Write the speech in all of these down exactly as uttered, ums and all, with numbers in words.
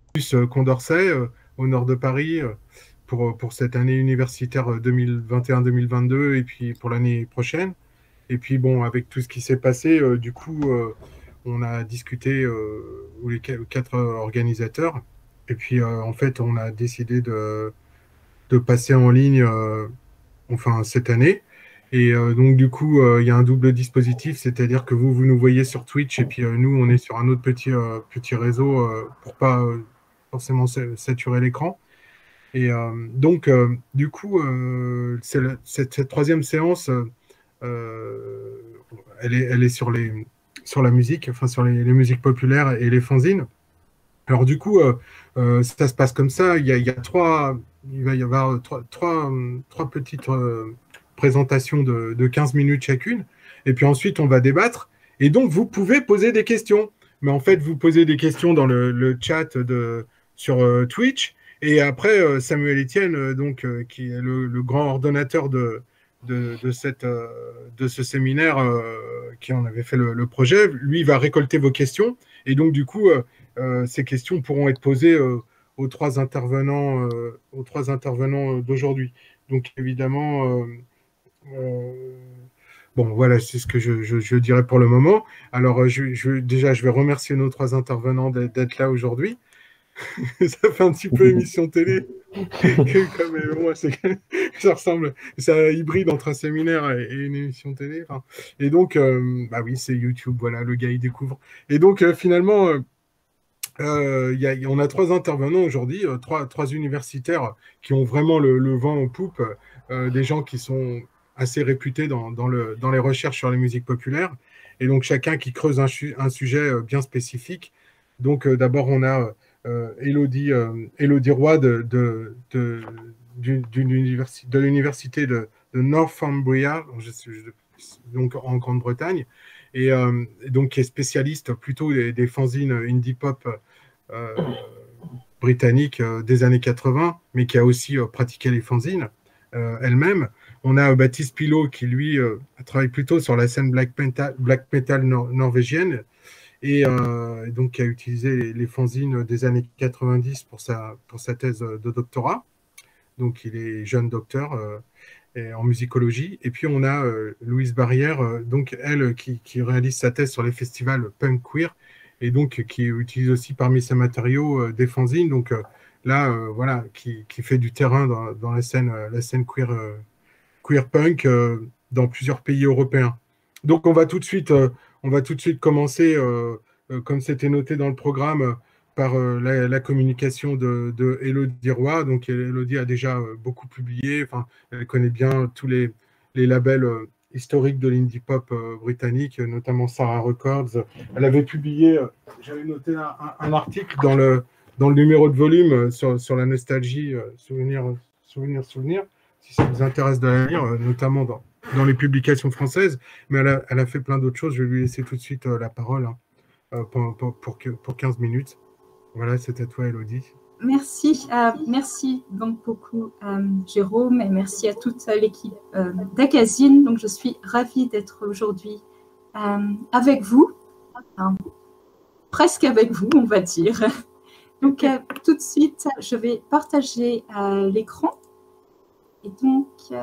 euh, Condorcet, euh, au nord de Paris, euh, pour, pour cette année universitaire deux mille vingt et un deux mille vingt-deux et puis pour l'année prochaine. Et puis bon, avec tout ce qui s'est passé, euh, du coup, euh, on a discuté, euh, les quatre organisateurs. Et puis euh, en fait, on a décidé de, de passer en ligne, euh, enfin cette année. Et euh, donc du coup, euh, il y a un double dispositif, c'est-à-dire que vous, vous nous voyez sur Twitch et puis euh, nous, on est sur un autre petit, euh, petit réseau euh, pour pas euh, forcément saturer l'écran. Et euh, donc, euh, du coup, euh, c'est la- cette, cette troisième séance, euh, elle est, elle est sur les, sur la musique, enfin sur les, les musiques populaires et les fanzines. Alors du coup, euh, euh, ça se passe comme ça. Il y a, il y a trois, il va y avoir euh, trois, trois, euh, trois petites euh, présentations de, de quinze minutes chacune. Et puis ensuite, on va débattre. Et donc, vous pouvez poser des questions. Mais en fait, vous posez des questions dans le, le chat de, sur euh, Twitch. Et après, euh, Samuel Etienne, euh, donc, euh, qui est le, le grand ordonnateur de, de, de, cette, euh, de ce séminaire euh, qui en avait fait le, le projet, lui, il va récolter vos questions. Et donc, du coup, euh, euh, ces questions pourront être posées euh, aux trois intervenants, euh, aux trois intervenants euh, d'aujourd'hui. Donc évidemment, euh, euh, bon voilà, c'est ce que je, je, je, dirais pour le moment. Alors je, je, déjà, je vais remercier nos trois intervenants d'être là aujourd'hui. Ça fait un petit peu émission télé. Comme, euh, moi, ça ressemble, c'est un hybride entre un séminaire et, et une émission télé. Enfin, et donc, euh, bah oui, c'est YouTube. Voilà, le gars il découvre. Et donc euh, finalement. Euh, Euh, y a, on a trois intervenants aujourd'hui, euh, trois, trois universitaires qui ont vraiment le, le vent en poupe, euh, des gens qui sont assez réputés dans, dans, le, dans les recherches sur les musiques populaires, et donc chacun qui creuse un, un sujet euh, bien spécifique. Donc euh, d'abord, on a euh, Élodie, euh, Élodie Roy de, de, de, d'une, d'une universi de l'université de, de Northumbria, je, je, donc en Grande-Bretagne, et, euh, et donc qui est spécialiste plutôt des, des fanzines indie pop euh, britannique euh, des années quatre-vingts, mais qui a aussi euh, pratiqué les fanzines euh, elle-même. On a euh, Baptiste Pilot qui, lui, euh, travaille plutôt sur la scène black metal, black metal nor norvégienne et euh, donc qui a utilisé les, les fanzines des années quatre-vingt-dix pour sa, pour sa thèse de doctorat. Donc, il est jeune docteur euh, et en musicologie. Et puis, on a euh, Louise Barrière, euh, donc elle, qui, qui réalise sa thèse sur les festivals punk queer et donc qui utilise aussi parmi ses matériaux euh, des fanzines. Donc euh, là, euh, voilà, qui, qui, fait du terrain dans, dans la scène, euh, la scène queer, euh, queer punk euh, dans plusieurs pays européens. Donc, on va tout de suite, euh, on va tout de suite commencer, euh, euh, comme c'était noté dans le programme, par euh, la, la, communication de, de Élodie Roy. Donc, Élodie a déjà euh, beaucoup publié. Enfin, elle connaît bien tous les, les labels euh, historiques de l'indie pop euh, britannique, notamment Sarah Records. Elle avait publié, euh, j'avais noté un, un, un, article dans le, dans le numéro de volume euh, sur, sur la nostalgie, euh, souvenir, souvenir, souvenir, si ça vous intéresse de la lire, euh, notamment dans, dans les publications françaises. Mais elle a, elle a fait plein d'autres choses. Je vais lui laisser tout de suite euh, la parole hein, euh, pour, pour, pour, pour quinze minutes. Voilà, c'est à toi, Élodie. Merci, euh, merci donc beaucoup, euh, Jérôme, et merci à toute l'équipe euh, d'Agazine. Donc, je suis ravie d'être aujourd'hui euh, avec vous, hein, presque avec vous, on va dire. Donc, euh, tout de suite, je vais partager euh, l'écran. Et donc, euh,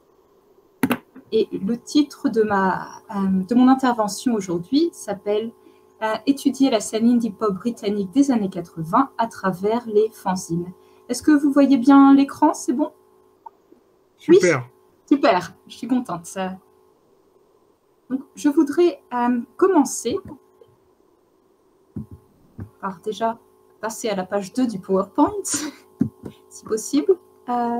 et le titre de, ma, euh, de mon intervention aujourd'hui s'appelle euh, « Étudier la scène indie pop britannique des années quatre-vingts à travers les fanzines ». Est-ce que vous voyez bien l'écran? C'est bon? Super. Oui, super, je suis contente. Ça. Donc, je voudrais euh, commencer par déjà passer à la page deux du PowerPoint, si possible. Euh,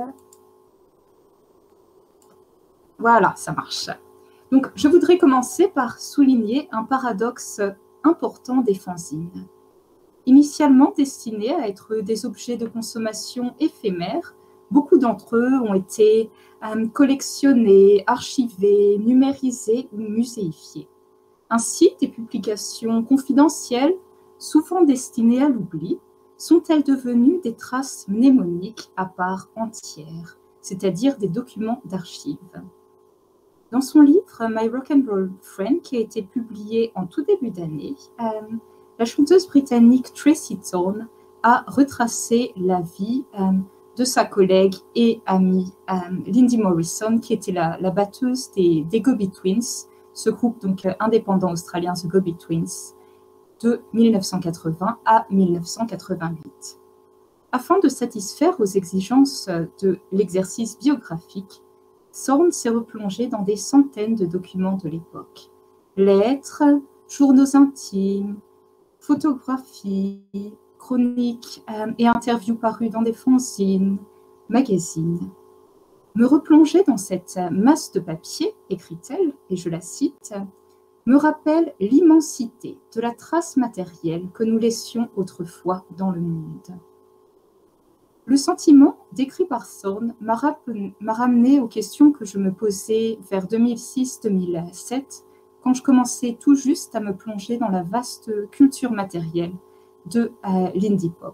Voilà, ça marche. Donc, je voudrais commencer par souligner un paradoxe important des fanzines. Initialement destinés à être des objets de consommation éphémères, beaucoup d'entre eux ont été euh, collectionnés, archivés, numérisés ou muséifiés. Ainsi, des publications confidentielles, souvent destinées à l'oubli, sont-elles devenues des traces mnémoniques à part entière, c'est-à-dire des documents d'archives. Dans son livre My Rock and Roll Friend, qui a été publié en tout début d'année, euh, la chanteuse britannique Tracy Thorn a retracé la vie euh, de sa collègue et amie euh, Lindy Morrison, qui était la, la batteuse des, des Go-Betweens, ce groupe donc euh, indépendant australien, The Go-Betweens, de mille neuf cent quatre-vingts à mille neuf cent quatre-vingt-huit. Afin de satisfaire aux exigences de l'exercice biographique, Thorne s'est replongé dans des centaines de documents de l'époque. Lettres, journaux intimes, photographies, chroniques euh, et interviews parues dans des fanzines, magazines. Me replonger dans cette masse de papier, écrit-elle, et je la cite, me rappelle l'immensité de la trace matérielle que nous laissions autrefois dans le monde. Le sentiment décrit par Thorne m'a ramené aux questions que je me posais vers deux mille six deux mille sept, quand je commençais tout juste à me plonger dans la vaste culture matérielle de euh, l'indie pop.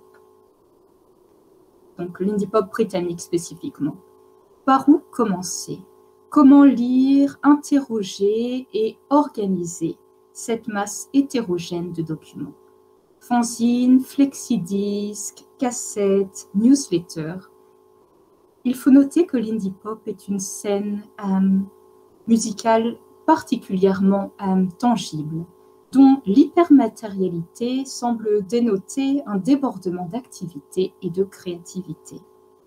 Donc l'indie pop britannique spécifiquement. Par où commencer? Comment lire, interroger et organiser cette masse hétérogène de documents? Fanzines, flexidisques, cassettes, newsletters. Il faut noter que l'indie pop est une scène euh, musicale particulièrement euh, tangible, dont l'hypermatérialité semble dénoter un débordement d'activité et de créativité.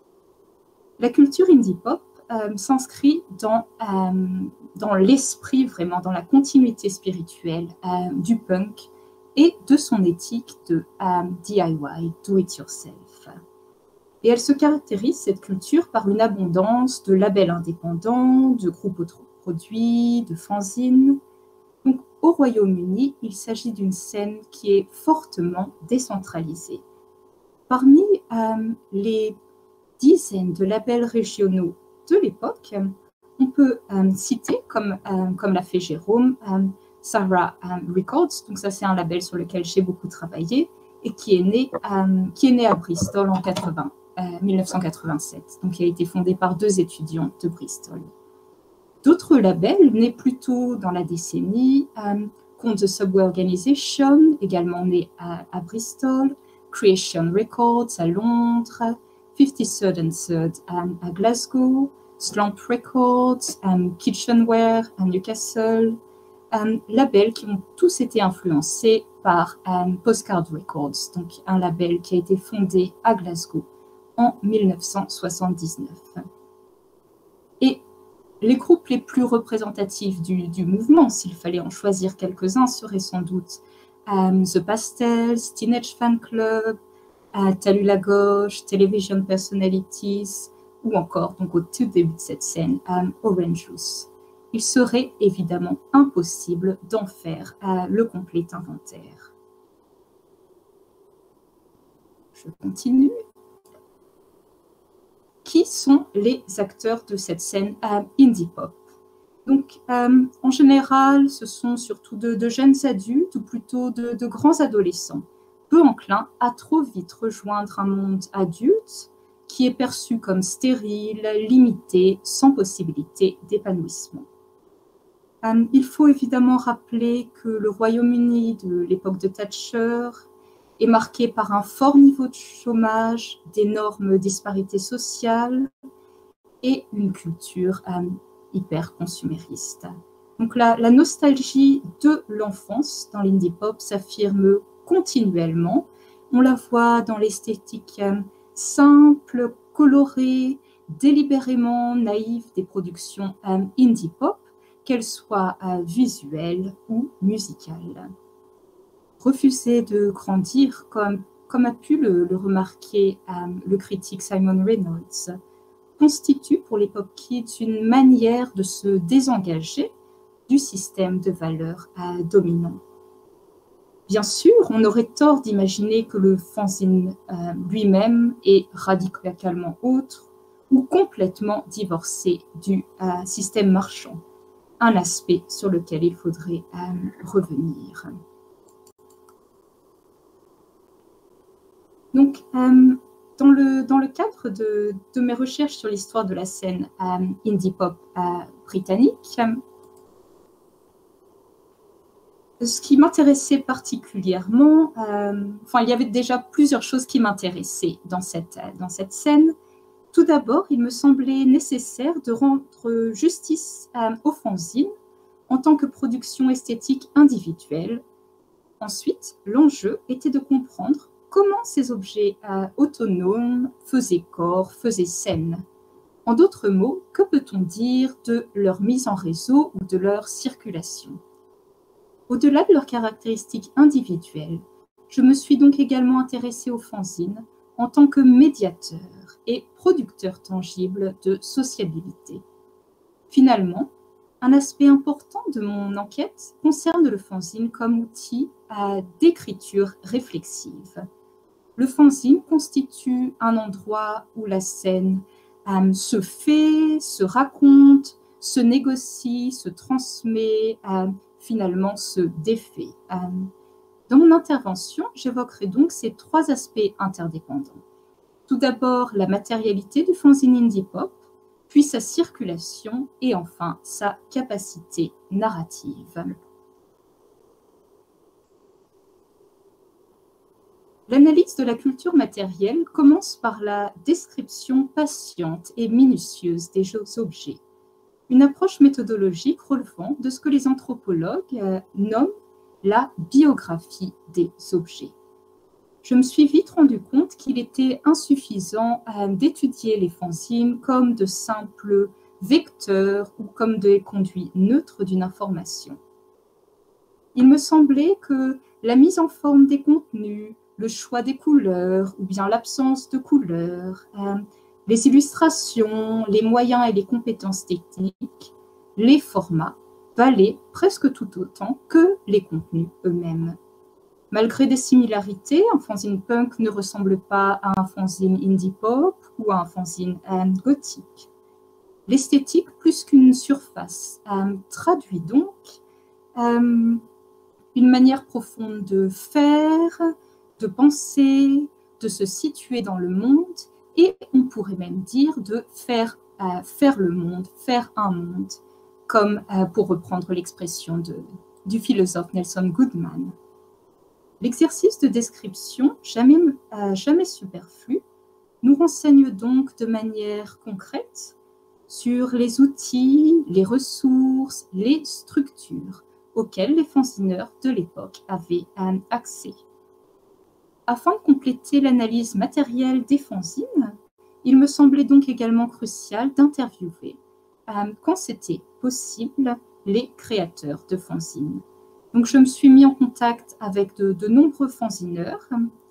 La culture indie pop euh, s'inscrit dans, euh, dans l'esprit, vraiment, dans la continuité spirituelle euh, du punk et de son éthique de euh, D I Y, do it yourself. Et elle se caractérise, cette culture, par une abondance de labels indépendants, de groupes autoproduits, de fanzines. Donc, au Royaume-Uni, il s'agit d'une scène qui est fortement décentralisée. Parmi euh, les dizaines de labels régionaux de l'époque, on peut euh, citer, comme, euh, comme l'a fait Jérôme, euh, Sarah euh, Records. Donc ça, c'est un label sur lequel j'ai beaucoup travaillé et qui est né, euh, qui est né à Bristol en quatre-vingts, euh, mille neuf cent quatre-vingt-sept. Donc il a été fondé par deux étudiants de Bristol. D'autres labels nés plus tôt dans la décennie, euh, compte The Subway Organization, également né à, à Bristol, Creation Records à Londres, fifty-third and third um, à Glasgow, Slump Records, um, Kitchenware à Newcastle, um, labels qui ont tous été influencés par um, Postcard Records, donc un label qui a été fondé à Glasgow en mille neuf cent soixante-dix-neuf. Et les groupes les plus représentatifs du, du mouvement, s'il fallait en choisir quelques-uns, seraient sans doute um, The Pastels, Teenage Fan Club, à Talus la Gauche, Television Personalities, ou encore, donc au tout début de cette scène, um, Orange Juice. Il serait évidemment impossible d'en faire uh, le complet inventaire. Je continue. Qui sont les acteurs de cette scène uh, indie pop? Donc, um, en général, ce sont surtout de, de jeunes adultes, ou plutôt de, de grands adolescents, peu enclin à trop vite rejoindre un monde adulte qui est perçu comme stérile, limité, sans possibilité d'épanouissement. Euh, il faut évidemment rappeler que le Royaume-Uni de l'époque de Thatcher est marqué par un fort niveau de chômage, d'énormes disparités sociales et une culture euh, hyper consumériste. Donc la, la nostalgie de l'enfance dans l'indie pop s'affirme continuellement. On la voit dans l'esthétique euh, simple, colorée, délibérément naïve des productions euh, indie pop, qu'elles soient euh, visuelles ou musicales. Refuser de grandir, comme, comme a pu le, le remarquer euh, le critique Simon Reynolds, constitue pour les pop kids une manière de se désengager du système de valeurs euh, dominant. Bien sûr, on aurait tort d'imaginer que le fanzine euh, lui-même est radicalement autre ou complètement divorcé du euh, système marchand, un aspect sur lequel il faudrait euh, revenir. Donc, euh, dans, le, dans le cadre de, de mes recherches sur l'histoire de la scène euh, indie pop euh, britannique, Ce qui m'intéressait particulièrement, euh, enfin, il y avait déjà plusieurs choses qui m'intéressaient dans cette, dans cette scène. Tout d'abord, il me semblait nécessaire de rendre justice euh, aux fanzines en tant que production esthétique individuelle. Ensuite, l'enjeu était de comprendre comment ces objets euh, autonomes faisaient corps, faisaient scène. En d'autres mots, que peut-on dire de leur mise en réseau ou de leur circulation? Au-delà de leurs caractéristiques individuelles, je me suis donc également intéressée aux fanzines en tant que médiateur et producteur tangible de sociabilité. Finalement, un aspect important de mon enquête concerne le fanzine comme outil d'écriture réflexive. Le fanzine constitue un endroit où la scène euh, se fait, se raconte, se négocie, se transmet, euh, finalement se défait. Euh, dans mon intervention, j'évoquerai donc ces trois aspects interdépendants. Tout d'abord, la matérialité du fanzine indie pop, puis sa circulation et enfin sa capacité narrative. L'analyse de la culture matérielle commence par la description patiente et minutieuse des objets, une approche méthodologique relevant de ce que les anthropologues euh, nomment la biographie des objets. Je me suis vite rendu compte qu'il était insuffisant euh, d'étudier les fanzines comme de simples vecteurs ou comme des conduits neutres d'une information. Il me semblait que la mise en forme des contenus, le choix des couleurs ou bien l'absence de couleurs, euh, les illustrations, les moyens et les compétences techniques, les formats valaient presque tout autant que les contenus eux-mêmes. Malgré des similarités, un fanzine punk ne ressemble pas à un fanzine indie pop ou à un fanzine euh, gothique. L'esthétique, plus qu'une surface, euh, traduit donc euh, une manière profonde de faire, de penser, de se situer dans le monde, et on pourrait même dire de faire, euh, faire le monde, faire un monde, comme euh, pour reprendre l'expression du philosophe Nelson Goodman. L'exercice de description, jamais, euh, jamais superflu, nous renseigne donc de manière concrète sur les outils, les ressources, les structures auxquelles les fanzineurs de l'époque avaient euh, accès. Afin de compléter l'analyse matérielle des fanzines, il me semblait donc également crucial d'interviewer, euh, quand c'était possible, les créateurs de fanzines. Donc, je me suis mis en contact avec de, de nombreux fanzineurs,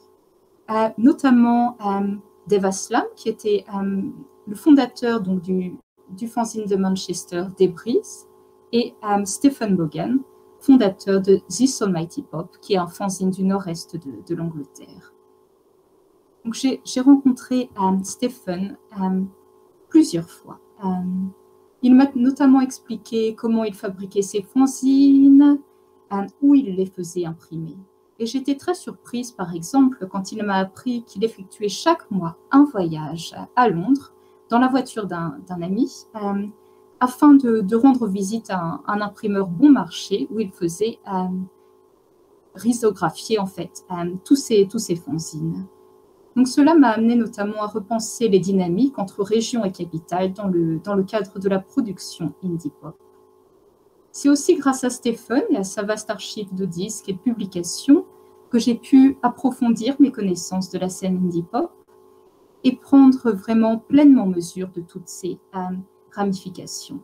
euh, notamment euh, Dave Aslam, qui était euh, le fondateur donc, du, du fanzine de Manchester, Debris, et euh, Stephen Bogan, fondateur de This Almighty Pop, qui est un fanzine du nord-est de, de l'Angleterre. Donc, j'ai, j'ai rencontré euh, Stephen euh, plusieurs fois. Euh, il m'a notamment expliqué comment il fabriquait ses fanzines, euh, où il les faisait imprimer. Et j'étais très surprise, par exemple, quand il m'a appris qu'il effectuait chaque mois un voyage à Londres dans la voiture d'un, d'un ami, euh, afin de, de rendre visite à un, un imprimeur bon marché où il faisait euh, risographier en fait euh, tous ces, tous ces fanzines. Donc cela m'a amené notamment à repenser les dynamiques entre région et capitale dans le, dans le cadre de la production indie pop. C'est aussi grâce à Stephen et à sa vaste archive de disques et de publications que j'ai pu approfondir mes connaissances de la scène indie pop et prendre vraiment pleinement mesure de toutes ces euh, ramifications.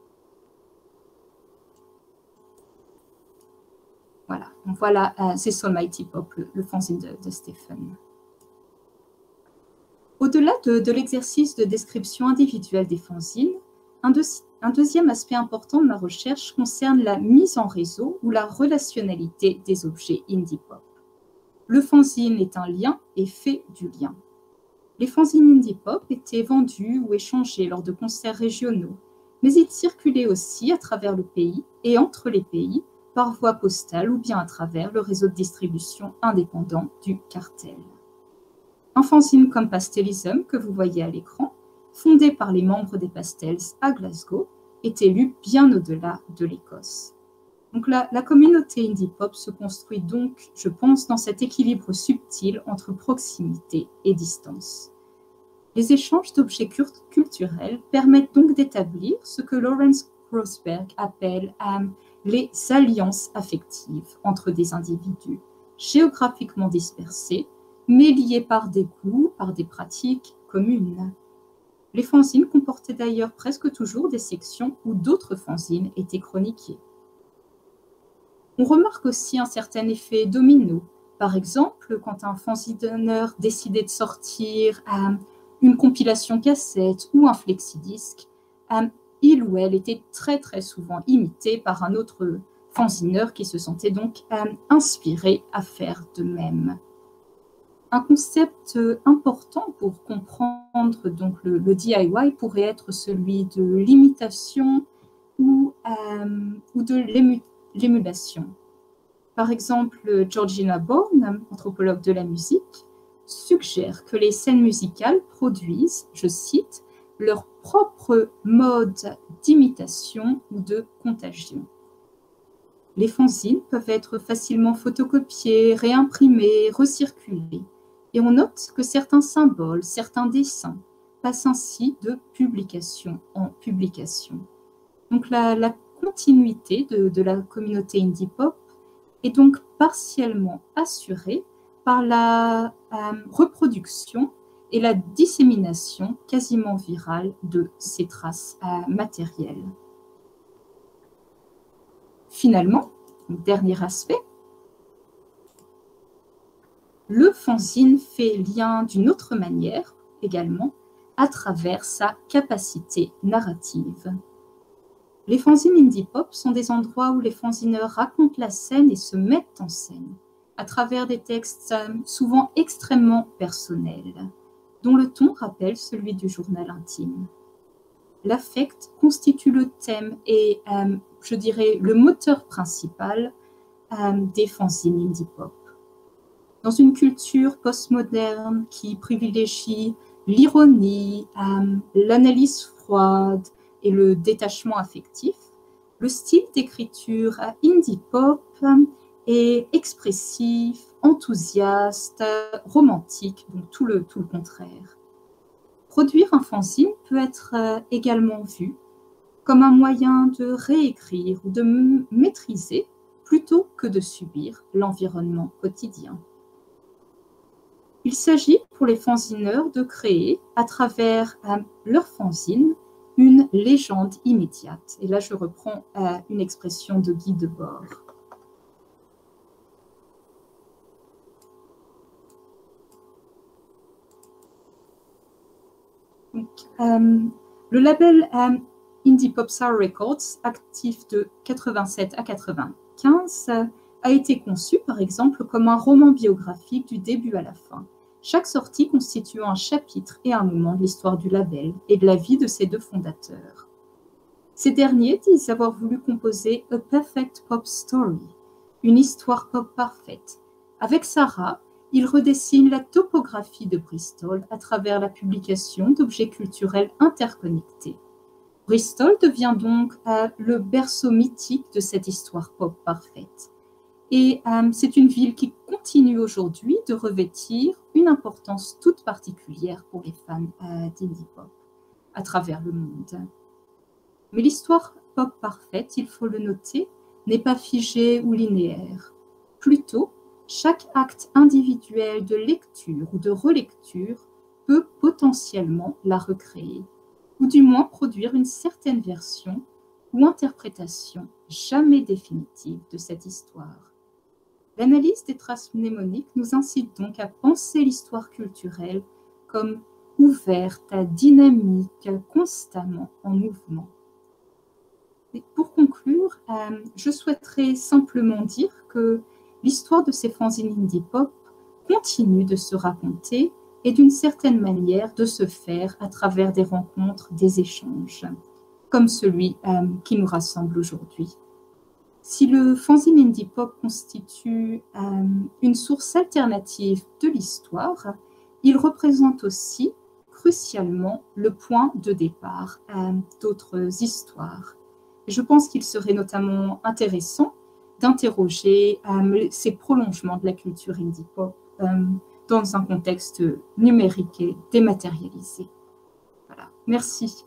Voilà, donc voilà, euh, c'est This Almighty Pop, le, le fanzine de, de Stephen. Au-delà de, de l'exercice de description individuelle des fanzines, un, de, un deuxième aspect important de ma recherche concerne la mise en réseau ou la relationnalité des objets indie pop. Le fanzine est un lien et fait du lien. Les fanzines indie pop étaient vendus ou échangés lors de concerts régionaux, mais ils circulaient aussi à travers le pays et entre les pays par voie postale ou bien à travers le réseau de distribution indépendant du cartel. Un fanzine comme Pastelism, que vous voyez à l'écran, fondé par les membres des Pastels à Glasgow, était lu bien au-delà de l'Écosse. Donc la, la communauté indie pop se construit donc, je pense, dans cet équilibre subtil entre proximité et distance. Les échanges d'objets culturels permettent donc d'établir ce que Lawrence Grossberg appelle euh, les alliances affectives entre des individus géographiquement dispersés, mais liés par des goûts, par des pratiques communes. Les fanzines comportaient d'ailleurs presque toujours des sections où d'autres fanzines étaient chroniquées. On remarque aussi un certain effet domino. Par exemple, quand un fanzineur décidait de sortir euh, une compilation cassette ou un flexidisc, euh, il ou elle était très très souvent imité par un autre fanzineur qui se sentait donc euh, inspiré à faire de même. Un concept important pour comprendre donc le, le D I Y pourrait être celui de l'imitation ou, euh, ou de l'émulation. Par exemple, Georgina Bourne, anthropologue de la musique, suggère que les scènes musicales produisent, je cite, leur propre mode d'imitation ou de contagion. Les fanzines peuvent être facilement photocopiés, réimprimés, recirculés. Et on note que certains symboles, certains dessins passent ainsi de publication en publication. Donc la, la continuité de, de la communauté indie pop est donc partiellement assurée par la euh, reproduction et la dissémination quasiment virale de ces traces euh, matérielles. Finalement, dernier aspect, le fanzine fait lien d'une autre manière également à travers sa capacité narrative. Les fanzines indie pop sont des endroits où les fanzineurs racontent la scène et se mettent en scène à travers des textes souvent extrêmement personnels, dont le ton rappelle celui du journal intime. L'affect constitue le thème et, euh, je dirais, le moteur principal euh, des fanzines indie pop. Dans une culture postmoderne qui privilégie l'ironie, euh, l'analyse froide et le détachement affectif, le style d'écriture indie pop est expressif, enthousiaste, romantique, donc tout le, tout le contraire. Produire un fanzine peut être également vu comme un moyen de réécrire ou de maîtriser plutôt que de subir l'environnement quotidien. Il s'agit pour les fanzineurs de créer, à travers euh, leur fanzine, une légende immédiate. Et là, je reprends euh, une expression de Guy Debord. Donc, euh, le label euh, Indie Pop Sour Records, actif de quatre-vingt-sept à quatre-vingt-quinze, euh, a été conçu, par exemple, comme un roman biographique du début à la fin, chaque sortie constituant un chapitre et un moment de l'histoire du label et de la vie de ses deux fondateurs. Ces derniers disent avoir voulu composer A Perfect Pop Story, une histoire pop parfaite. Avec Sarah, ils redessinent la topographie de Bristol à travers la publication d'objets culturels interconnectés. Bristol devient donc euh, le berceau mythique de cette histoire pop parfaite. Et euh, c'est une ville qui continue aujourd'hui de revêtir une importance toute particulière pour les fans euh, d'indie pop à travers le monde. Mais l'histoire pop parfaite, il faut le noter, n'est pas figée ou linéaire. Plutôt, chaque acte individuel de lecture ou de relecture peut potentiellement la recréer, ou du moins produire une certaine version ou interprétation jamais définitive de cette histoire. L'analyse des traces mnémoniques nous incite donc à penser l'histoire culturelle comme ouverte, dynamique, constamment en mouvement. Et pour conclure, euh, je souhaiterais simplement dire que l'histoire de ces fanzines indie pop continue de se raconter et d'une certaine manière de se faire à travers des rencontres, des échanges, comme celui euh, qui nous rassemble aujourd'hui. Si le fanzine indie pop constitue euh, une source alternative de l'histoire, il représente aussi crucialement le point de départ euh, d'autres histoires. Je pense qu'il serait notamment intéressant d'interroger euh, ces prolongements de la culture indie pop euh, dans un contexte numérique et dématérialisé. Voilà. Merci.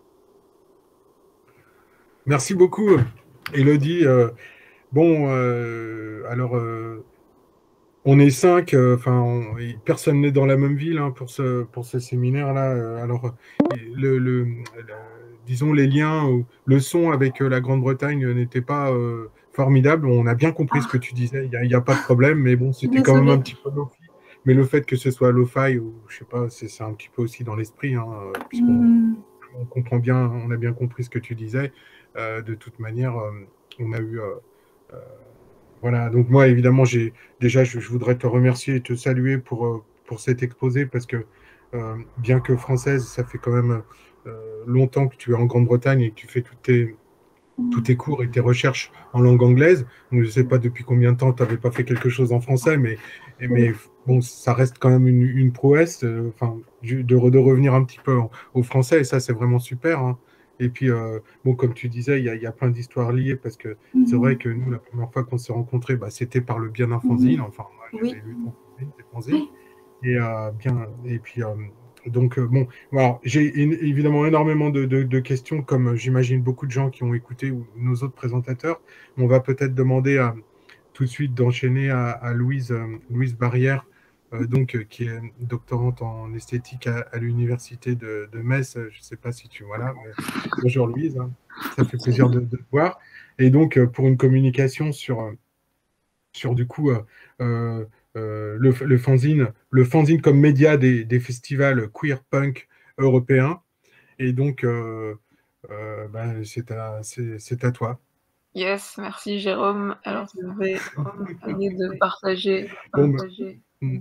Merci beaucoup, Élodie. Euh, bon, euh, alors, euh, on est cinq, enfin, euh, personne n'est dans la même ville hein, pour ce, pour ce séminaire-là. Euh, alors, le, le, le, disons, les liens, le son avec la Grande-Bretagne n'était pas euh, formidable. On a bien compris ce que tu disais, il n'y a, a pas de problème, mais bon, c'était quand même un petit peu lo-fi. Mais le fait que ce soit lo-fi, ou je sais pas, c'est un petit peu aussi dans l'esprit, hein, puisqu'on mm. on comprend bien, on a bien compris ce que tu disais. Euh, de toute manière, euh, on a eu... Euh, euh, voilà, donc moi, évidemment, j'ai déjà, je, je voudrais te remercier et te saluer pour, euh, pour cet exposé, parce que euh, bien que française, ça fait quand même euh, longtemps que tu es en Grande-Bretagne et que tu fais toutes tes, tous tes cours et tes recherches en langue anglaise. Donc, je ne sais pas depuis combien de temps tu n'avais pas fait quelque chose en français, mais, mais bon, ça reste quand même une, une prouesse, euh, enfin, de, de revenir un petit peu en, au français, et ça, c'est vraiment super. Hein. Et puis, euh, bon, comme tu disais, il y a, y a plein d'histoires liées, parce que mm-hmm. c'est vrai que nous, la première fois qu'on s'est rencontrés, bah, c'était par le biais d'un fanzine. Enfin, moi, j'avais oui. lu ton fanzine, tes fanzines. Oui. Et, euh, bien, et puis, euh, donc, euh, bon, alors, j'ai évidemment énormément de, de, de questions, comme j'imagine beaucoup de gens qui ont écouté ou nos autres présentateurs. On va peut-être demander à, tout de suite d'enchaîner à, à Louise, euh, Louise Barrière, euh, donc, euh, qui est doctorante en esthétique à, à l'université de, de Metz. Je ne sais pas si tu vois là. Mais... Bonjour Louise, hein. Ça fait plaisir de, de te voir. Et donc, euh, pour une communication sur, sur du coup, euh, euh, Euh, le, le, fanzine, le fanzine comme média des, des festivals queer punk européens. Et donc, euh, euh, ben, c'est à, à toi. Yes, merci Jérôme. Alors, je vais essayer de partager. Bon, partager. Ben,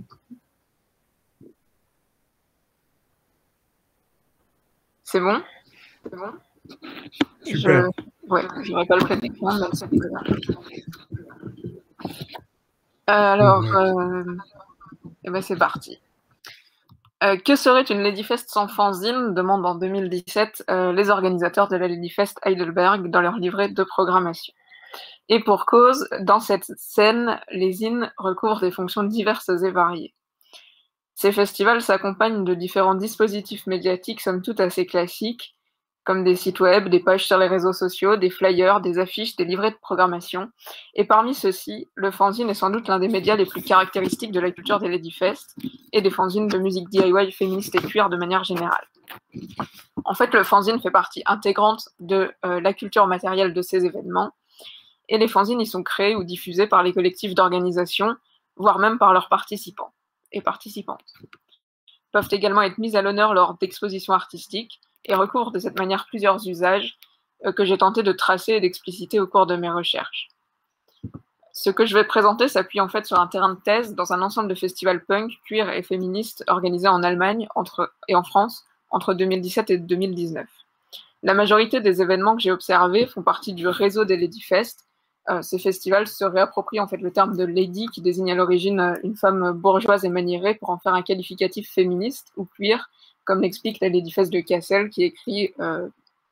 c'est bon? C'est bon? Super. Je... Ouais, je n'aurai pas le plein écran, mais c'est pas grave. Alors, euh... eh ben, c'est parti. Euh, que serait une Ladyfest sans fanzine, demandent en deux mille dix-sept euh, les organisateurs de la Ladyfest Heidelberg dans leur livret de programmation. Et pour cause, dans cette scène, les zines recouvrent des fonctions diverses et variées. Ces festivals s'accompagnent de différents dispositifs médiatiques somme toute assez classiques, comme des sites web, des pages sur les réseaux sociaux, des flyers, des affiches, des livrets de programmation. Et parmi ceux-ci, le fanzine est sans doute l'un des médias les plus caractéristiques de la culture des Ladyfest et des fanzines de musique D I Y féministe et queer de manière générale. En fait, le fanzine fait partie intégrante de euh, la culture matérielle de ces événements, et les fanzines y sont créés ou diffusés par les collectifs d'organisation, voire même par leurs participants et participantes. Ils peuvent également être mis à l'honneur lors d'expositions artistiques, et recouvre de cette manière plusieurs usages euh, que j'ai tenté de tracer et d'expliciter au cours de mes recherches. Ce que je vais présenter s'appuie en fait sur un terrain de thèse dans un ensemble de festivals punk, queer et féministes organisés en Allemagne entre, et en France entre deux mille dix-sept et deux mille dix-neuf. La majorité des événements que j'ai observés font partie du réseau des Ladyfest. Euh, ces festivals se réapproprient en fait le terme de lady qui désigne à l'origine une femme bourgeoise et maniérée pour en faire un qualificatif féministe ou queer, comme l'explique la Ladyfest de Kassel, qui écrit euh,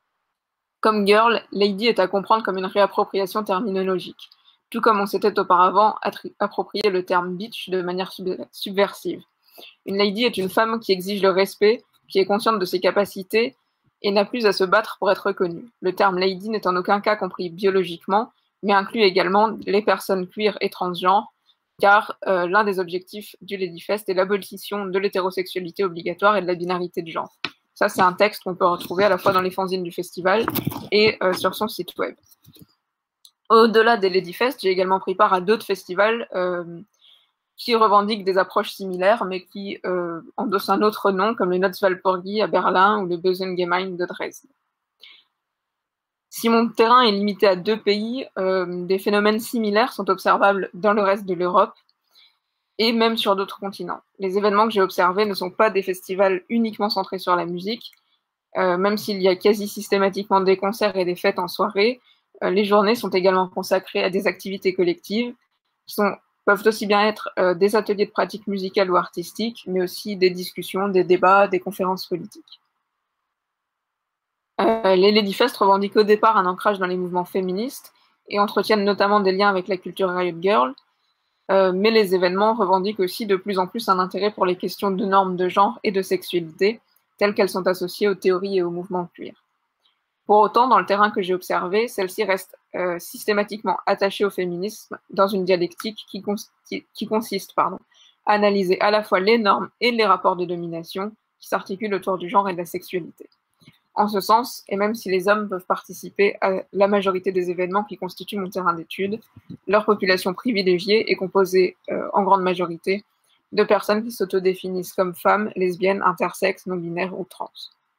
« Comme girl, lady est à comprendre comme une réappropriation terminologique, tout comme on s'était auparavant approprié le terme bitch de manière sub subversive. Une lady est une femme qui exige le respect, qui est consciente de ses capacités et n'a plus à se battre pour être reconnue. Le terme lady n'est en aucun cas compris biologiquement, mais inclut également les personnes queer et transgenres, car euh, l'un des objectifs du Ladyfest est l'abolition de l'hétérosexualité obligatoire et de la binarité de genre. » Ça, c'est un texte qu'on peut retrouver à la fois dans les fanzines du festival et euh, sur son site web. Au-delà des Ladyfest, j'ai également pris part à d'autres festivals euh, qui revendiquent des approches similaires, mais qui euh, endossent un autre nom, comme les Notzwalpurgi à Berlin ou le Bösengemein de Dresde. Si mon terrain est limité à deux pays, euh, des phénomènes similaires sont observables dans le reste de l'Europe et même sur d'autres continents. Les événements que j'ai observés ne sont pas des festivals uniquement centrés sur la musique, euh, même s'il y a quasi systématiquement des concerts et des fêtes en soirée, euh, les journées sont également consacrées à des activités collectives qui sont, peuvent aussi bien être euh, des ateliers de pratique musicale ou artistique, mais aussi des discussions, des débats, des conférences politiques. Euh, les Ladyfest revendiquent au départ un ancrage dans les mouvements féministes, et entretiennent notamment des liens avec la culture Riot Girl. Euh, mais les événements revendiquent aussi de plus en plus un intérêt pour les questions de normes de genre et de sexualité, telles qu'elles sont associées aux théories et aux mouvements queer. Pour autant, dans le terrain que j'ai observé, celles-ci restent euh, systématiquement attachées au féminisme dans une dialectique qui, qui consiste pardon, à analyser à la fois les normes et les rapports de domination qui s'articulent autour du genre et de la sexualité. En ce sens, et même si les hommes peuvent participer à la majorité des événements qui constituent mon terrain d'étude, leur population privilégiée est composée euh, en grande majorité de personnes qui s'autodéfinissent comme femmes, lesbiennes, intersexes, non-binaires ou trans.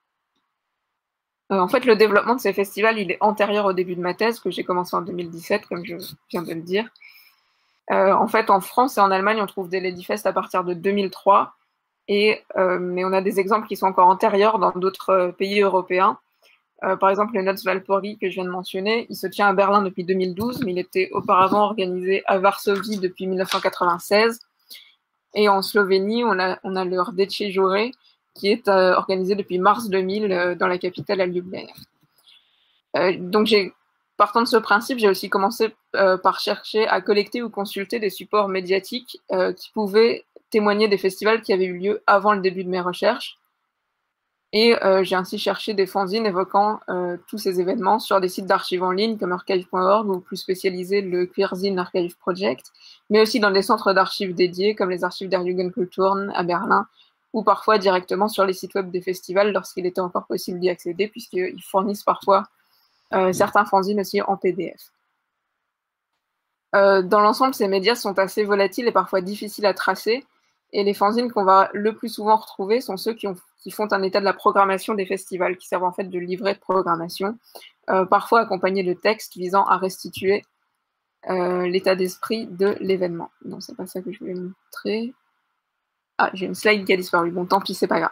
Euh, en fait, le développement de ces festivals, il est antérieur au début de ma thèse, que j'ai commencé en deux mille dix-sept, comme je viens de le dire. Euh, en fait, en France et en Allemagne, on trouve des Ladyfest à partir de deux mille trois, et, euh, mais on a des exemples qui sont encore antérieurs dans d'autres euh, pays européens. Euh, par exemple, le Noc Valpori que je viens de mentionner, il se tient à Berlin depuis deux mille douze, mais il était auparavant organisé à Varsovie depuis mille neuf cent quatre-vingt-seize. Et en Slovénie, on a, on a le Rdeče Jure, qui est euh, organisé depuis mars deux mille euh, dans la capitale à Ljubljana. Euh, donc, j'ai, partant de ce principe, j'ai aussi commencé euh, par chercher à collecter ou consulter des supports médiatiques euh, qui pouvaient témoigner des festivals qui avaient eu lieu avant le début de mes recherches. Et euh, j'ai ainsi cherché des fanzines évoquant euh, tous ces événements sur des sites d'archives en ligne comme archive point org ou plus spécialisé le Queerzine Archive Project, mais aussi dans des centres d'archives dédiés comme les archives der Jugendkulturen à Berlin, ou parfois directement sur les sites web des festivals lorsqu'il était encore possible d'y accéder, puisqu'ils fournissent parfois euh, certains fanzines aussi en P D F. Euh, dans l'ensemble, ces médias sont assez volatiles et parfois difficiles à tracer, et les fanzines qu'on va le plus souvent retrouver sont ceux qui, ont, qui font un état de la programmation des festivals, qui servent en fait de livret de programmation, euh, parfois accompagnés de textes visant à restituer euh, l'état d'esprit de l'événement. Non, c'est pas ça que je voulais montrer. Ah, j'ai une slide qui a disparu. Bon, tant pis, c'est pas grave.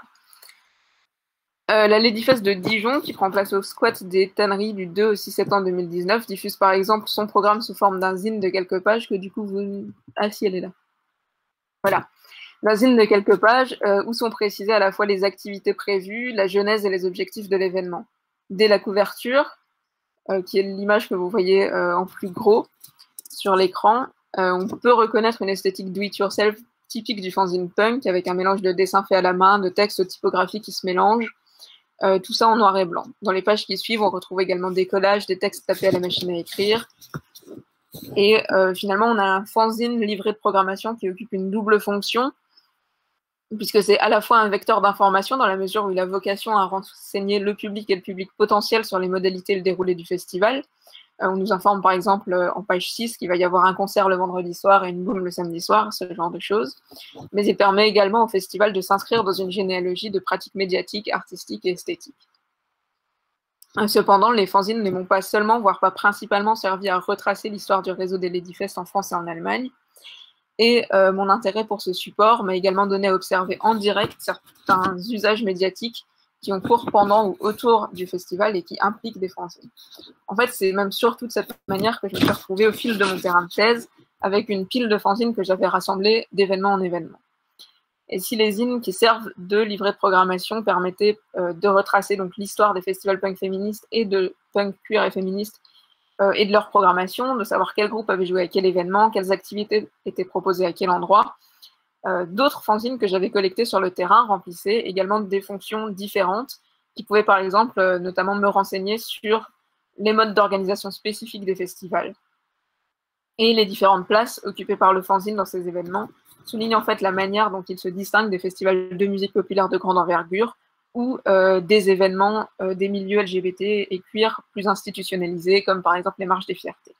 Euh, la Ladyfest de Dijon, qui prend place au squat des tanneries du deux au six septembre deux mille dix-neuf, diffuse par exemple son programme sous forme d'un zine de quelques pages que du coup vous... Ah si, elle est là. Voilà. D'un zine de quelques pages euh, où sont précisées à la fois les activités prévues, la genèse et les objectifs de l'événement. Dès la couverture, euh, qui est l'image que vous voyez euh, en plus gros sur l'écran, euh, on peut reconnaître une esthétique do-it-yourself typique du fanzine punk, avec un mélange de dessins faits à la main, de textes typographiques qui se mélangent, euh, tout ça en noir et blanc. Dans les pages qui suivent, on retrouve également des collages, des textes tapés à la machine à écrire. Et euh, finalement, on a un fanzine livré de programmation qui occupe une double fonction, puisque c'est à la fois un vecteur d'information dans la mesure où il a vocation à renseigner le public et le public potentiel sur les modalités et le déroulé du festival. Euh, on nous informe par exemple euh, en page six qu'il va y avoir un concert le vendredi soir et une boum le samedi soir, ce genre de choses. Mais il permet également au festival de s'inscrire dans une généalogie de pratiques médiatiques, artistiques et esthétiques. Euh, cependant, les fanzines ne m'ont pas seulement, voire pas principalement, servi à retracer l'histoire du réseau des Ladyfest en France et en Allemagne. Et euh, mon intérêt pour ce support m'a également donné à observer en direct certains usages médiatiques qui ont cours pendant ou autour du festival et qui impliquent des fanzines. En fait, c'est même surtout de cette manière que je me suis retrouvée au fil de mon terrain de thèse avec une pile de fanzines que j'avais rassemblées d'événement en événement. Et si les zines qui servent de livret de programmation permettaient euh, de retracer donc l'histoire des festivals punk féministes et de punk queer et féministes euh, et de leur programmation, de savoir quel groupe avait joué à quel événement, quelles activités étaient proposées à quel endroit, Euh, d'autres fanzines que j'avais collectées sur le terrain remplissaient également des fonctions différentes qui pouvaient par exemple euh, notamment me renseigner sur les modes d'organisation spécifiques des festivals et les différentes places occupées par le fanzine dans ces événements, soulignent en fait la manière dont ils se distinguent des festivals de musique populaire de grande envergure ou euh, des événements euh, des milieux L G B T et queer plus institutionnalisés comme par exemple les marches des fiertés.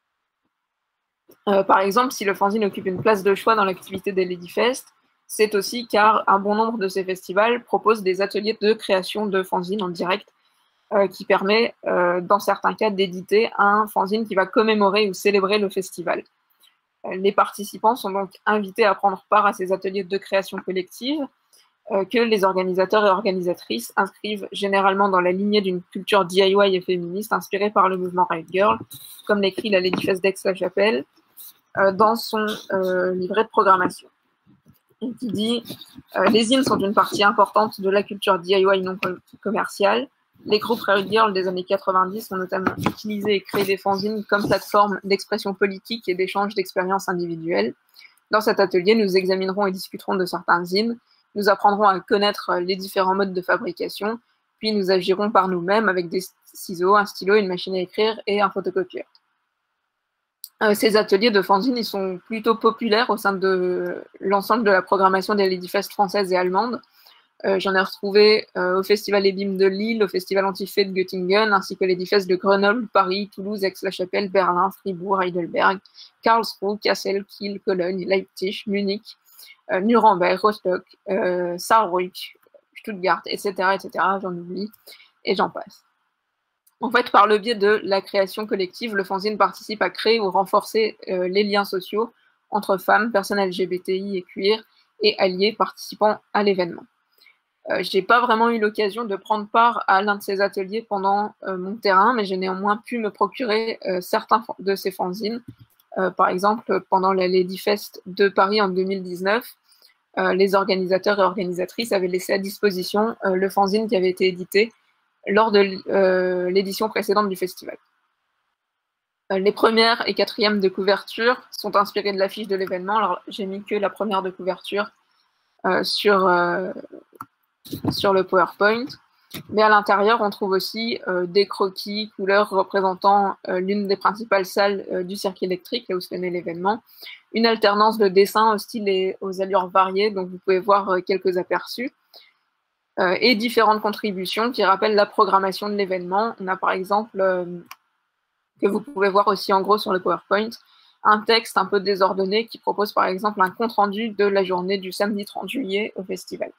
Euh, par exemple, si le fanzine occupe une place de choix dans l'activité des Ladyfest, c'est aussi car un bon nombre de ces festivals proposent des ateliers de création de fanzines en direct euh, qui permet, euh, dans certains cas, d'éditer un fanzine qui va commémorer ou célébrer le festival. Euh, les participants sont donc invités à prendre part à ces ateliers de création collective euh, que les organisateurs et organisatrices inscrivent généralement dans la lignée d'une culture D I Y et féministe inspirée par le mouvement Riot Girl, comme l'écrit la Ladyfest d'Aix-la-Chapelle, dans son euh, livret de programmation, et qui dit euh, « Les zines sont une partie importante de la culture D I Y non com commerciale. Les groupes Red Girl des années quatre-vingt-dix ont notamment utilisé et créé des fanzines comme plateforme d'expression politique et d'échange d'expériences individuelles. Dans cet atelier, nous examinerons et discuterons de certains zines, nous apprendrons à connaître les différents modes de fabrication, puis nous agirons par nous-mêmes avec des ciseaux, un stylo, une machine à écrire et un photocopieur. Euh, ces ateliers de fanzine, ils sont plutôt populaires au sein de l'ensemble de la programmation des Ladyfest françaises et allemandes. Euh, J'en ai retrouvé euh, au Festival Ebim de Lille, au Festival Antifé de Göttingen, ainsi que les Ladyfest de Grenoble, Paris, Toulouse, Aix-la-Chapelle, Berlin, Fribourg, Heidelberg, Karlsruhe, Kassel, Kiel, Cologne, Leipzig, Munich, euh, Nuremberg, Rostock, euh, Saarbrück, Stuttgart, et cetera, et cetera. J'en oublie, et j'en passe. En fait, par le biais de la création collective, le fanzine participe à créer ou renforcer euh, les liens sociaux entre femmes, personnes L G B T I et queer, et alliés participant à l'événement. Euh, j'ai pas vraiment eu l'occasion de prendre part à l'un de ces ateliers pendant euh, mon terrain, mais j'ai néanmoins pu me procurer euh, certains de ces fanzines. Euh, par exemple, pendant la Ladyfest de Paris en deux mille dix-neuf, euh, les organisateurs et organisatrices avaient laissé à disposition euh, le fanzine qui avait été édité lors de euh, l'édition précédente du festival. Euh, les premières et quatrièmes de couverture sont inspirées de l'affiche de l'événement. Alors, j'ai mis que la première de couverture euh, sur, euh, sur le PowerPoint. Mais à l'intérieur, on trouve aussi euh, des croquis couleurs représentant euh, l'une des principales salles euh, du cirque électrique, là où se tenait l'événement. Une alternance de dessins au style et aux allures variées, donc vous pouvez voir euh, quelques aperçus. Euh, et différentes contributions qui rappellent la programmation de l'événement. On a par exemple, euh, que vous pouvez voir aussi en gros sur le PowerPoint, un texte un peu désordonné qui propose par exemple un compte-rendu de la journée du samedi trente juillet au festival.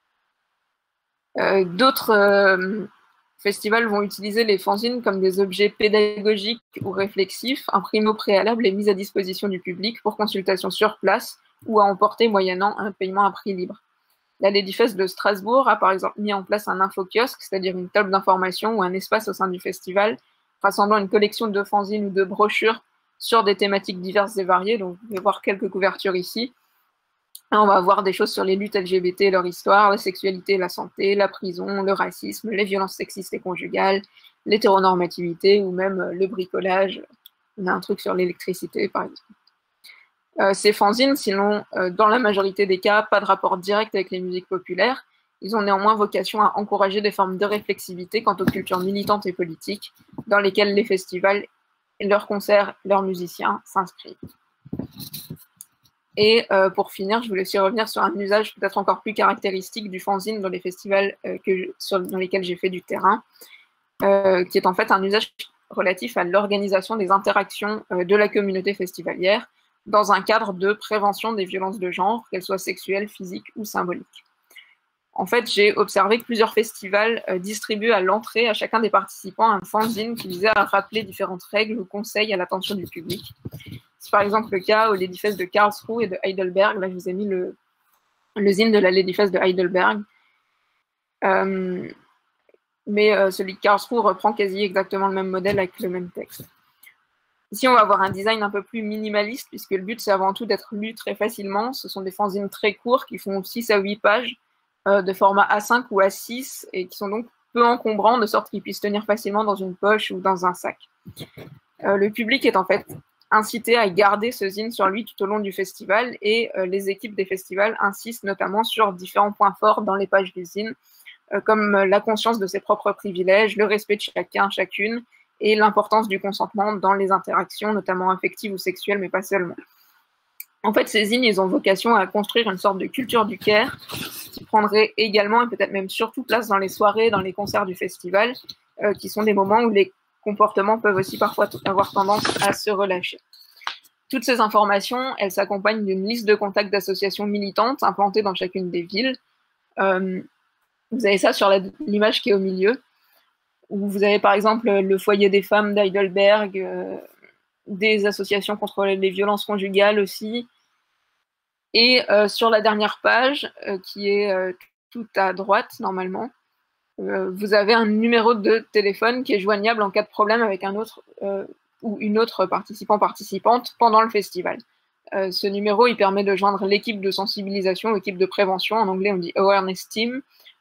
Euh, D'autres euh, festivals vont utiliser les fanzines comme des objets pédagogiques ou réflexifs, imprimés au préalable et mis à disposition du public pour consultation sur place ou à emporter moyennant un paiement à prix libre. La Ladyfest de Strasbourg a par exemple mis en place un infokiosque, c'est-à-dire une table d'information ou un espace au sein du festival, rassemblant une collection de fanzines ou de brochures sur des thématiques diverses et variées. Donc, vous pouvez voir quelques couvertures ici. Là, on va voir des choses sur les luttes L G B T et leur histoire, la sexualité et la santé, la prison, le racisme, les violences sexistes et conjugales, l'hétéronormativité ou même le bricolage. On a un truc sur l'électricité, par exemple. Euh, ces fanzines, sinon, euh, dans la majorité des cas, pas de rapport direct avec les musiques populaires, ils ont néanmoins vocation à encourager des formes de réflexivité quant aux cultures militantes et politiques, dans lesquelles les festivals, leurs concerts, leurs musiciens s'inscrivent. Et euh, pour finir, je voulais aussi revenir sur un usage peut-être encore plus caractéristique du fanzine dans les festivals euh, que je, sur, dans lesquels j'ai fait du terrain, euh, qui est en fait un usage relatif à l'organisation des interactions euh, de la communauté festivalière, dans un cadre de prévention des violences de genre, qu'elles soient sexuelles, physiques ou symboliques. En fait, j'ai observé que plusieurs festivals euh, distribuent à l'entrée à chacun des participants un fanzine qui visait à rappeler différentes règles ou conseils à l'attention du public. C'est par exemple le cas au Ladyfest de Karlsruhe et de Heidelberg. Là, je vous ai mis le, le zine de la Ladyfest de Heidelberg. Euh, mais euh, celui de Karlsruhe reprend quasi exactement le même modèle avec le même texte. Ici, on va avoir un design un peu plus minimaliste, puisque le but, c'est avant tout d'être lu très facilement. Ce sont des fanzines très courts qui font six à huit pages, euh, de format A cinq ou A six, et qui sont donc peu encombrants, de sorte qu'ils puissent tenir facilement dans une poche ou dans un sac. Euh, le public est en fait incité à garder ce zine sur lui tout au long du festival, et euh, les équipes des festivals insistent notamment sur différents points forts dans les pages du zine, euh, comme la conscience de ses propres privilèges, le respect de chacun, chacune, et l'importance du consentement dans les interactions, notamment affectives ou sexuelles, mais pas seulement. En fait, ces zines, ils ont vocation à construire une sorte de culture du care qui prendrait également, et peut-être même surtout, place dans les soirées, dans les concerts du festival, euh, qui sont des moments où les comportements peuvent aussi parfois avoir tendance à se relâcher. Toutes ces informations, elles s'accompagnent d'une liste de contacts d'associations militantes implantées dans chacune des villes. Euh, vous avez ça sur l'image qui est au milieu, où vous avez par exemple le foyer des femmes d'Heidelberg, euh, des associations contre les violences conjugales aussi. Et euh, sur la dernière page, euh, qui est euh, tout à droite normalement, euh, vous avez un numéro de téléphone qui est joignable en cas de problème avec un autre euh, ou une autre participant-participante pendant le festival. Euh, ce numéro, il permet de joindre l'équipe de sensibilisation, l'équipe de prévention, en anglais on dit Awareness Team,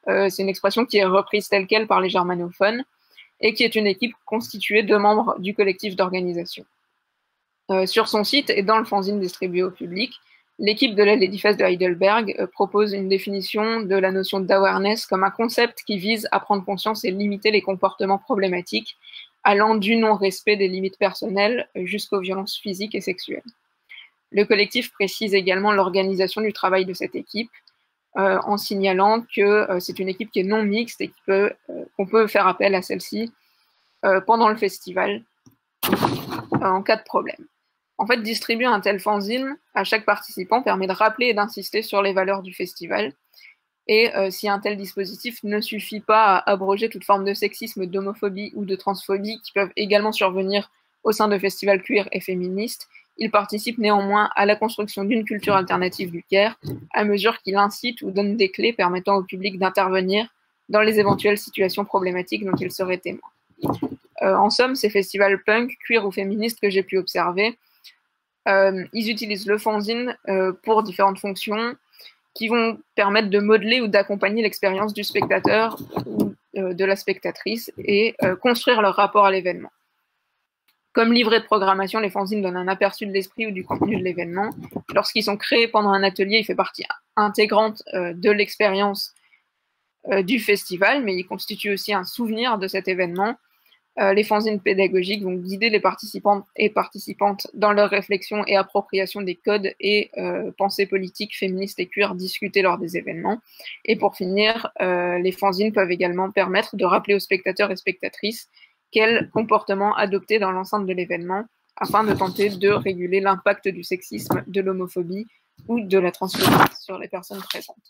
Euh, c'est une expression qui est reprise telle quelle par les germanophones et qui est une équipe constituée de membres du collectif d'organisation. Euh, sur son site et dans le fanzine distribué au public, l'équipe de la Ladyfest de Heidelberg euh, propose une définition de la notion d'awareness comme un concept qui vise à prendre conscience et limiter les comportements problématiques, allant du non-respect des limites personnelles jusqu'aux violences physiques et sexuelles. Le collectif précise également l'organisation du travail de cette équipe, euh, en signalant que euh, c'est une équipe qui est non mixte et qu'on peut, euh, qu'on peut faire appel à celle-ci euh, pendant le festival euh, en cas de problème. En fait, distribuer un tel fanzine à chaque participant permet de rappeler et d'insister sur les valeurs du festival. Et euh, si un tel dispositif ne suffit pas à abroger toute forme de sexisme, d'homophobie ou de transphobie qui peuvent également survenir au sein de festivals queer et féministes, il participe néanmoins à la construction d'une culture alternative du care, à mesure qu'il incite ou donne des clés permettant au public d'intervenir dans les éventuelles situations problématiques dont il serait témoin. Euh, en somme, ces festivals punk, queer ou féministes que j'ai pu observer, euh, ils utilisent le fanzine euh, pour différentes fonctions qui vont permettre de modeler ou d'accompagner l'expérience du spectateur ou euh, de la spectatrice et euh, construire leur rapport à l'événement. Comme livret de programmation, les fanzines donnent un aperçu de l'esprit ou du contenu de l'événement. Lorsqu'ils sont créés pendant un atelier, il fait partie intégrante euh, de l'expérience euh, du festival, mais il constitue aussi un souvenir de cet événement. Euh, les fanzines pédagogiques vont guider les participants et participantes dans leur réflexion et appropriation des codes et euh, pensées politiques féministes et queer discutées lors des événements. Et pour finir, euh, les fanzines peuvent également permettre de rappeler aux spectateurs et spectatrices quels comportements adopter dans l'enceinte de l'événement afin de tenter de réguler l'impact du sexisme, de l'homophobie ou de la transphobie sur les personnes présentes.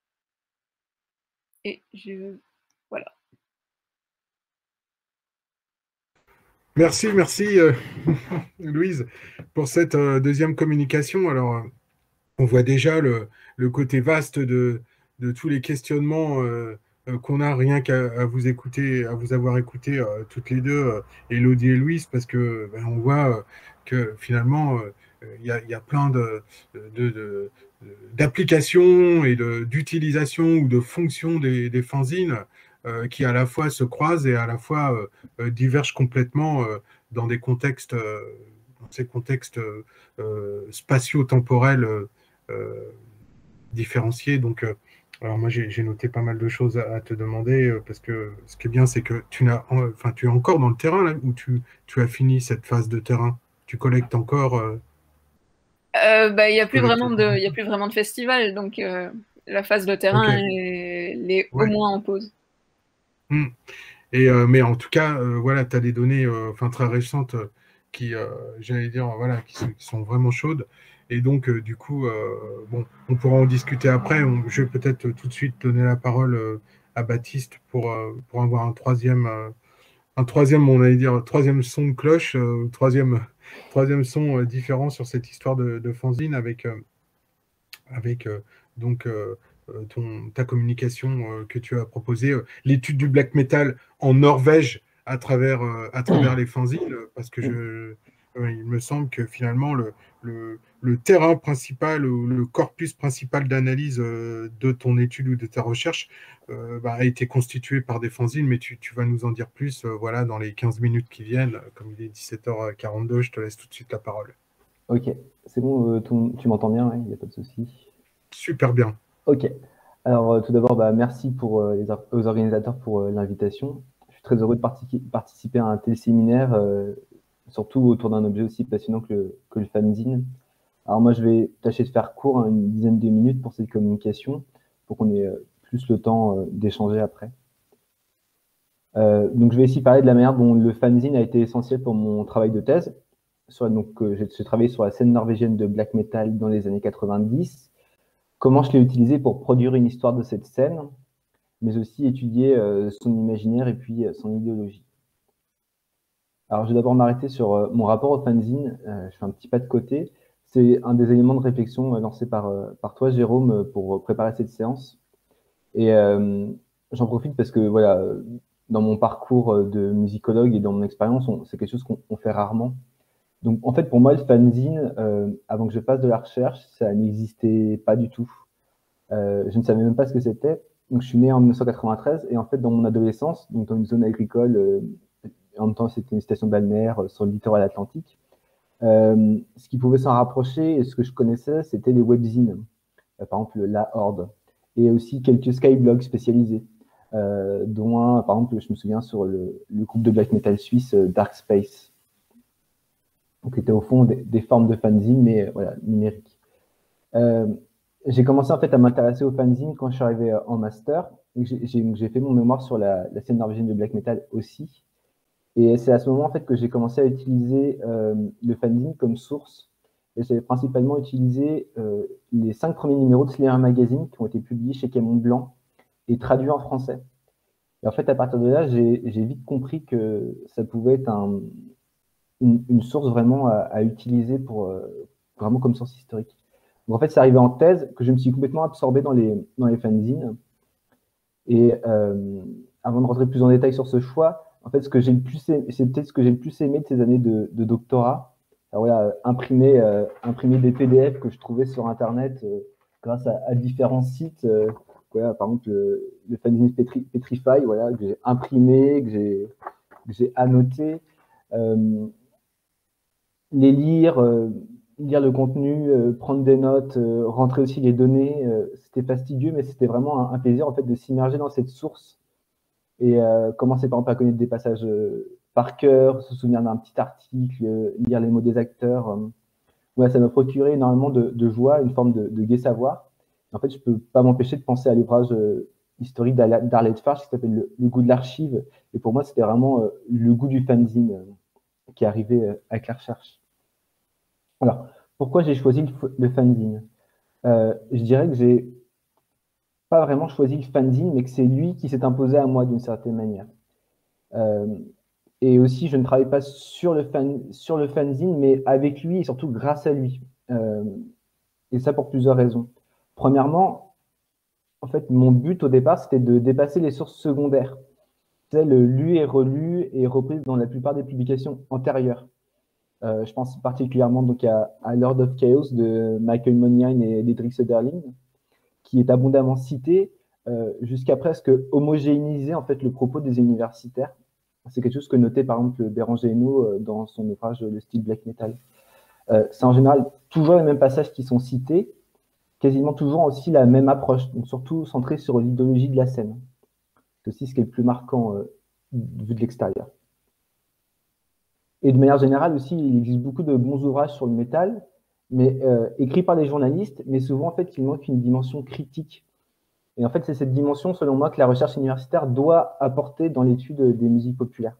Et je... voilà. Merci, merci euh, Louise pour cette euh, deuxième communication. Alors, euh, on voit déjà le, le côté vaste de, de tous les questionnements euh, euh, qu'on a rien qu'à à vous écouter, à vous avoir écouté euh, toutes les deux, euh, Élodie et Louise, parce que ben, on voit euh, que finalement il euh, y, y a plein de, de, de, d'applications et d'utilisation ou de fonctions des, des fanzines euh, qui à la fois se croisent et à la fois euh, euh, divergent complètement euh, dans des contextes, euh, dans ces contextes euh, spatio-temporels euh, euh, différenciés. Donc, euh, alors moi j'ai noté pas mal de choses à, à te demander euh, parce que ce qui est bien, c'est que tu n'as, enfin, tu es encore dans le terrain là, où tu, tu as fini cette phase de terrain. Tu collectes encore. Euh, Euh, bah, il n'y a plus vraiment de, il y a plus vraiment de festival, donc euh, la phase de terrain, okay. elle est ouais. au moins en pause. Mmh. Et euh, mais en tout cas, euh, voilà, tu as des données, euh, enfin très récentes, euh, qui, euh, j'allais dire, voilà, qui sont, qui sont vraiment chaudes. Et donc, euh, du coup, euh, bon, on pourra en discuter après. On, je vais peut-être tout de suite donner la parole euh, à Baptiste pour euh, pour avoir un troisième, euh, un troisième, on allait dire, troisième son de cloche, euh, troisième, troisième son euh, différent sur cette histoire de, de fanzine avec euh, avec euh, donc euh, ton, ta communication euh, que tu as proposée, euh, l'étude du black metal en Norvège à travers, euh, à travers les fanzines, parce que je, euh, il me semble que finalement le, le, le terrain principal ou le corpus principal d'analyse euh, de ton étude ou de ta recherche euh, bah, a été constitué par des fanzines, mais tu, tu vas nous en dire plus euh, voilà, dans les quinze minutes qui viennent. Comme il est dix-sept heures quarante-deux, je te laisse tout de suite la parole. Ok, c'est bon, euh, ton, tu m'entends bien, il n'y a pas de souci. Super bien. Ok, alors euh, tout d'abord, bah, merci pour, euh, les, aux organisateurs pour euh, l'invitation. Je suis très heureux de partic participer à un tel séminaire, euh, surtout autour d'un objet aussi passionnant que le, que le fanzine. Alors moi, je vais tâcher de faire court, hein, une dizaine de minutes pour cette communication, pour qu'on ait euh, plus le temps euh, d'échanger après. Euh, donc je vais ici parler de la manière dont le fanzine a été essentiel pour mon travail de thèse. Sur, donc, euh, j'ai travaillé sur la scène norvégienne de black metal dans les années quatre-vingt-dix. Comment je l'ai utilisé pour produire une histoire de cette scène, mais aussi étudier euh, son imaginaire et puis euh, son idéologie. Alors, je vais d'abord m'arrêter sur euh, mon rapport au fanzine. Euh, je fais un petit pas de côté. C'est un des éléments de réflexion euh, lancé par, euh, par toi, Jérôme, pour préparer cette séance. Et euh, j'en profite parce que, voilà, dans mon parcours de musicologue et dans mon expérience, c'est quelque chose qu'on fait rarement. Donc, en fait, pour moi, le fanzine, euh, avant que je fasse de la recherche, ça n'existait pas du tout. Euh, je ne savais même pas ce que c'était. Donc, je suis né en mille neuf cent quatre-vingt-treize et en fait, dans mon adolescence, donc dans une zone agricole, euh, en même temps, c'était une station balnéaire euh, sur le littoral atlantique. Euh, ce qui pouvait s'en rapprocher et ce que je connaissais, c'était les webzines, euh, par exemple La Horde, et aussi quelques skyblogs spécialisés, euh, dont un, par exemple, je me souviens sur le, le groupe de black metal suisse euh, Dark Space, qui était au fond des, des formes de fanzine, mais euh, voilà, numériques. Euh, j'ai commencé en fait à m'intéresser aux fanzines quand je suis arrivé euh, en master. J'ai fait mon mémoire sur la, la scène norvégienne de black metal aussi. Et c'est à ce moment en fait que j'ai commencé à utiliser euh, le fanzine comme source. Et j'ai principalement utilisé euh, les cinq premiers numéros de Slayer Magazine qui ont été publiés chez Camon Blanc et traduits en français. Et en fait, à partir de là, j'ai vite compris que ça pouvait être un, une, une source vraiment à, à utiliser pour euh, vraiment comme source historique. Donc en fait, c'est arrivé en thèse que je me suis complètement absorbé dans les, dans les fanzines. Et euh, avant de rentrer plus en détail sur ce choix, en fait, ce que j'ai le plus, c'est peut-être ce que j'ai le plus aimé de ces années de, de doctorat. Alors, voilà, imprimer, euh, imprimer des P D F que je trouvais sur Internet euh, grâce à, à différents sites. Euh, voilà, par exemple, le, le fanzine Petri, Petrify, voilà, que j'ai imprimé, que j'ai j'ai annoté. Euh, les lire, euh, lire le contenu, euh, prendre des notes, euh, rentrer aussi les données. Euh, c'était fastidieux, mais c'était vraiment un, un plaisir en fait de s'immerger dans cette source et euh, commencer par exemple à connaître des passages euh, par cœur, se souvenir d'un petit article, euh, lire les mots des acteurs. Euh, ouais, ça m'a procuré énormément de, de joie, une forme de, de gai savoir. En fait, je peux pas m'empêcher de penser à l'ouvrage euh, historique d'Arlette Farge qui s'appelle le, le goût de l'archive. Et pour moi, c'était vraiment euh, le goût du fanzine euh, qui arrivait euh, avec la recherche. Alors, pourquoi j'ai choisi le, le fanzine euh, Je dirais que j'ai pas vraiment choisi le fanzine, mais que c'est lui qui s'est imposé à moi d'une certaine manière. Euh, et aussi, je ne travaille pas sur le, fan, sur le fanzine, mais avec lui et surtout grâce à lui. Euh, et ça pour plusieurs raisons. Premièrement, en fait, mon but au départ, c'était de dépasser les sources secondaires. C'est le lu et relu et repris dans la plupart des publications antérieures. Euh, je pense particulièrement donc à, à Lord of Chaos de Michael Monyan et Dietrich Söderling, qui est abondamment cité, euh, jusqu'à presque homogénéiser en fait le propos des universitaires. C'est quelque chose que notait par exemple Béranger Hainaut dans son ouvrage Le style black metal. Euh, c'est en général toujours les mêmes passages qui sont cités, quasiment toujours aussi la même approche, donc surtout centrée sur l'idéologie de la scène. C'est aussi ce qui est le plus marquant euh, vu de l'extérieur. Et de manière générale aussi, il existe beaucoup de bons ouvrages sur le métal, mais euh, écrits par des journalistes, mais souvent en fait, il manque une dimension critique. Et en fait, c'est cette dimension, selon moi, que la recherche universitaire doit apporter dans l'étude des musiques populaires.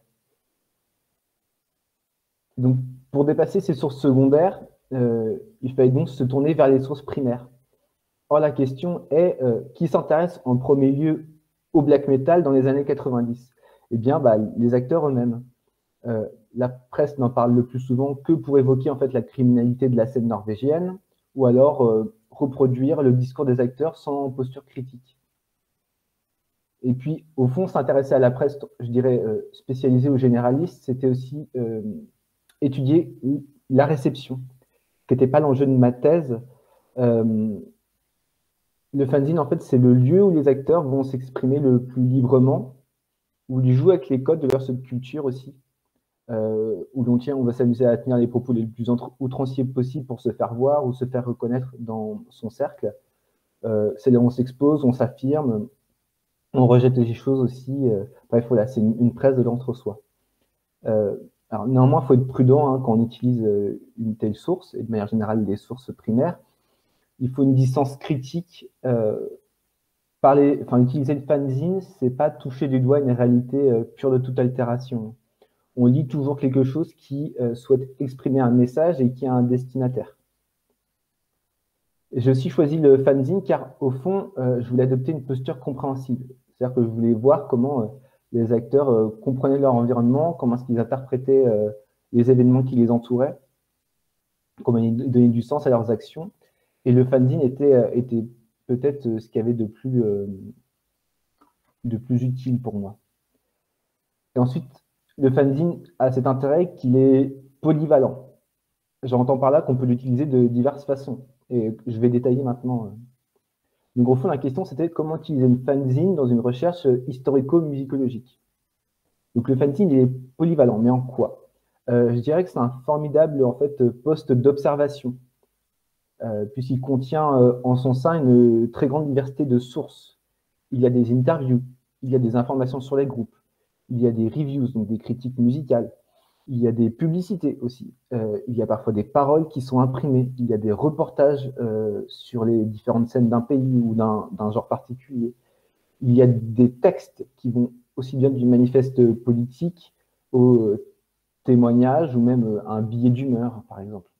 Donc, pour dépasser ces sources secondaires, euh, il fallait donc se tourner vers les sources primaires. Or, la question est, euh, qui s'intéresse en premier lieu au black metal dans les années quatre-vingt-dix? Eh bien, bah, les acteurs eux-mêmes. Euh, la presse n'en parle le plus souvent que pour évoquer en fait la criminalité de la scène norvégienne, ou alors euh, reproduire le discours des acteurs sans posture critique. Et puis, au fond, s'intéresser à la presse, je dirais, euh, spécialisée aux généralistes, c'était aussi euh, étudier la réception, qui n'était pas l'enjeu de ma thèse. Euh, le fanzine, en fait, c'est le lieu où les acteurs vont s'exprimer le plus librement, où ils jouent avec les codes de leur subculture aussi, euh, où l'on tient, on va s'amuser à tenir les propos les plus outranciers possibles pour se faire voir ou se faire reconnaître dans son cercle. Euh, c'est là où on s'expose, on s'affirme, on rejette les choses aussi. Euh, bref, voilà, c'est une, une presse de l'entre-soi. Euh, alors, néanmoins, il faut être prudent hein, quand on utilise euh, une telle source, et de manière générale, des sources primaires. Il faut une distance critique. Euh, parler, enfin, utiliser le fanzine, c'est pas toucher du doigt une réalité euh, pure de toute altération. On lit toujours quelque chose qui euh, souhaite exprimer un message et qui a un destinataire. J'ai aussi choisi le fanzine car, au fond, euh, je voulais adopter une posture compréhensible. C'est-à-dire que je voulais voir comment euh, les acteurs euh, comprenaient leur environnement, comment est-ce qu'ils interprétaient euh, les événements qui les entouraient, comment ils donnaient du sens à leurs actions. Et le fanzine était, euh, était peut-être euh, ce qu'il y avait de plus, euh, de plus utile pour moi. Et ensuite, le fanzine a cet intérêt qu'il est polyvalent. J'entends par là qu'on peut l'utiliser de diverses façons. Et je vais détailler maintenant. Donc, au fond, la question, c'était comment utiliser une fanzine dans une recherche historico-musicologique. Donc, le fanzine, il est polyvalent, mais en quoi? euh, Je dirais que c'est un formidable en fait, poste d'observation, euh, puisqu'il contient euh, en son sein une très grande diversité de sources. Il y a des interviews, il y a des informations sur les groupes, il y a des reviews, donc des critiques musicales, il y a des publicités aussi, euh, il y a parfois des paroles qui sont imprimées, il y a des reportages euh, sur les différentes scènes d'un pays ou d'un d'un genre particulier, il y a des textes qui vont aussi bien du manifeste politique au témoignage ou même un billet d'humeur, par exemple.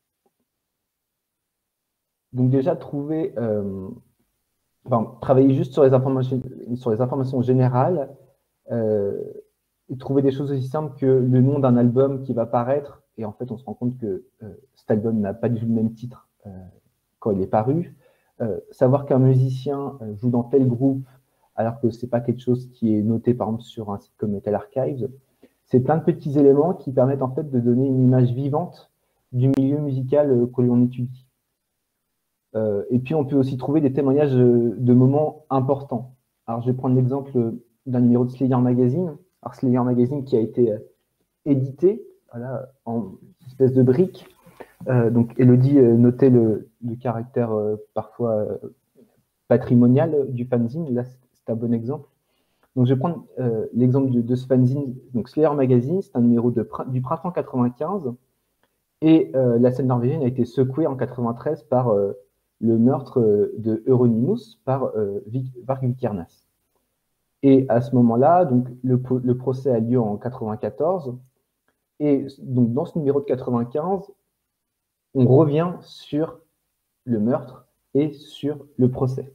Donc déjà, trouver, euh, enfin, travailler juste sur les informations, sur les informations générales, euh, et trouver des choses aussi simples que le nom d'un album qui va paraître, et en fait on se rend compte que euh, cet album n'a pas du tout le même titre euh, quand il est paru, euh, savoir qu'un musicien euh, joue dans tel groupe alors que c'est pas quelque chose qui est noté par exemple sur un site comme Metal Archives, c'est plein de petits éléments qui permettent en fait de donner une image vivante du milieu musical euh, que l'on étudie. Euh, et puis on peut aussi trouver des témoignages de, de moments importants. Alors je vais prendre l'exemple d'un numéro de Slayer Magazine. Alors Slayer Magazine qui a été euh, édité voilà, en espèce de brique. Euh, donc Elodie euh, notait le, le caractère euh, parfois euh, patrimonial du fanzine. Là c'est un bon exemple. Donc je vais prendre euh, l'exemple de, de ce fanzine. Donc Slayer Magazine, c'est un numéro de, du printemps quatre-vingt-quinze. Et euh, la scène norvégienne a été secouée en quatre-vingt-treize par euh, le meurtre euh, de Euronymous par euh, Varg Vikernes. Et à ce moment-là, donc le, le procès a lieu en quatre-vingt-quatorze. Et donc dans ce numéro de quatre-vingt-quinze, on revient sur le meurtre et sur le procès.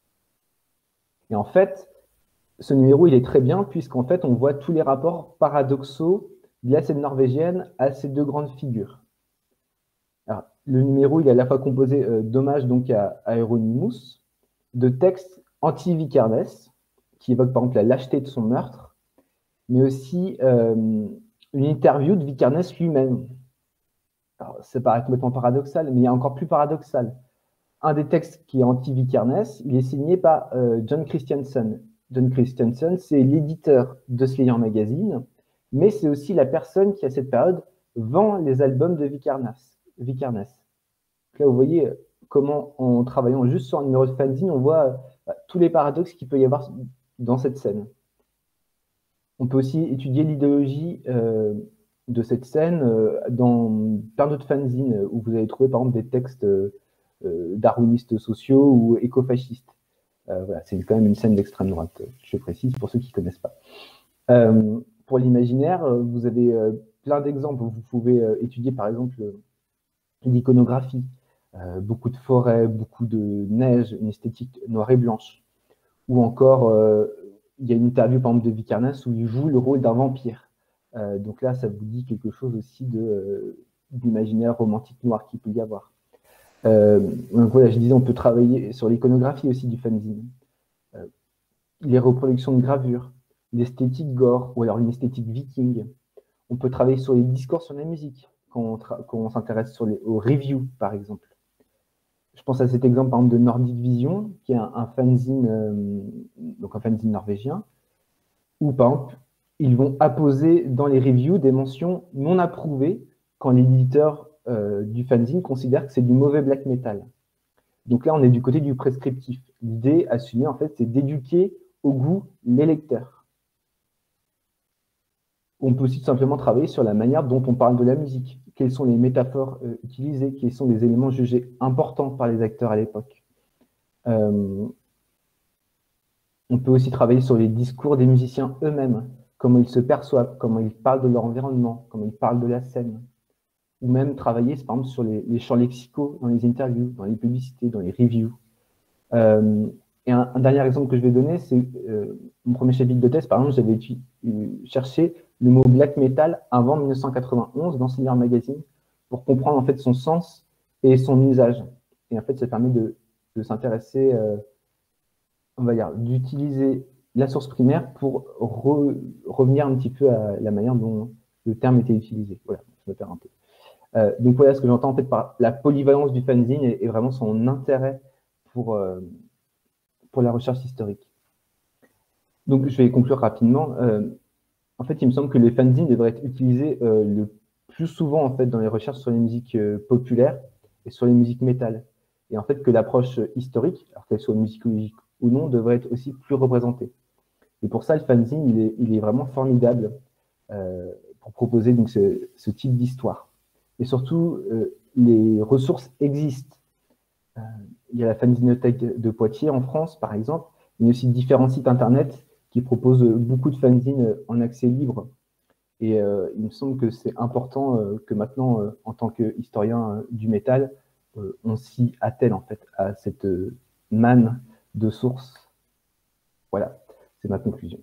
Et en fait, ce numéro, il est très bien puisqu'en fait, on voit tous les rapports paradoxaux de la scène norvégienne à ces deux grandes figures. Alors, le numéro, il est à la fois composé euh, d'hommages donc à, à Euronymous, de textes anti-Vikernes, qui évoquent par exemple la lâcheté de son meurtre, mais aussi euh, une interview de Vikernes lui-même. Alors, ça paraît complètement paradoxal, mais il y a encore plus paradoxal. Un des textes qui est anti-Vikernes, il est signé par euh, John Christensen. John Christensen, c'est l'éditeur de Slayer Magazine, mais c'est aussi la personne qui, à cette période, vend les albums de Vikernes. Vikernes. Là, vous voyez comment, en travaillant juste sur un numéro de fanzine, on voit euh, tous les paradoxes qu'il peut y avoir dans cette scène. On peut aussi étudier l'idéologie euh, de cette scène euh, dans plein d'autres fanzines où vous allez trouver par exemple des textes euh, darwinistes sociaux ou écofascistes. Euh, voilà, c'est quand même une scène d'extrême droite, je précise pour ceux qui ne connaissent pas. Euh, pour l'imaginaire, vous avez euh, plein d'exemples. Vous pouvez euh, étudier par exemple l'iconographie, euh, beaucoup de forêts, beaucoup de neige, une esthétique noire et blanche. Ou encore, euh, il y a une interview par exemple de Vikernes où il joue le rôle d'un vampire. Euh, donc là, ça vous dit quelque chose aussi de, euh, d'imaginaire romantique noir qu'il peut y avoir. Euh, donc voilà, je disais, on peut travailler sur l'iconographie aussi du fanzine. Euh, les reproductions de gravures, l'esthétique gore, ou alors une esthétique viking. On peut travailler sur les discours sur la musique, quand on, quand on s'intéresse sur les, aux reviews, par exemple. Je pense à cet exemple, par exemple, de Nordic Vision, qui est un, un fanzine, euh, donc un fanzine norvégien, où, par exemple, ils vont apposer dans les reviews des mentions non approuvées quand l'éditeur euh, du fanzine considère que c'est du mauvais black metal. Donc là, on est du côté du prescriptif. L'idée assumée, en fait, c'est d'éduquer au goût les lecteurs. On peut aussi tout simplement travailler sur la manière dont on parle de la musique. Quelles sont les métaphores euh, utilisées, quels sont les éléments jugés importants par les acteurs à l'époque. Euh, on peut aussi travailler sur les discours des musiciens eux-mêmes, comment ils se perçoivent, comment ils parlent de leur environnement, comment ils parlent de la scène. Ou même travailler, par exemple, sur les, les champs lexicaux dans les interviews, dans les publicités, dans les reviews. Euh, et un, un dernier exemple que je vais donner, c'est euh, mon premier chapitre de thèse, par exemple, j'avais euh, cherché le mot black metal avant mille neuf cent quatre-vingt-onze dans Slayer Magazine pour comprendre en fait son sens et son usage. Et en fait, ça permet de, de s'intéresser, euh, on va dire, d'utiliser la source primaire pour re, revenir un petit peu à la manière dont le terme était utilisé. Voilà, je me perds un peu. Euh, donc voilà ce que j'entends en fait par la polyvalence du fanzine et, et vraiment son intérêt pour, euh, pour la recherche historique. Donc, je vais conclure rapidement. Euh, en fait, il me semble que les fanzines devraient être utilisés euh, le plus souvent en fait, dans les recherches sur les musiques euh, populaires et sur les musiques métal. Et en fait, que l'approche historique, alors qu'elle soit musicologique ou non, devrait être aussi plus représentée. Et pour ça, le fanzine, il est, il est vraiment formidable euh, pour proposer donc, ce, ce type d'histoire. Et surtout, euh, les ressources existent. Euh, il y a la fanzinothèque de Poitiers en France, par exemple. Il y a aussi différents sites internet qui proposent beaucoup de fanzines en accès libre. Et euh, il me semble que c'est important euh, que maintenant, euh, en tant qu'historien euh, du métal, euh, on s'y attelle en fait à cette euh, manne de sources. Voilà, c'est ma conclusion.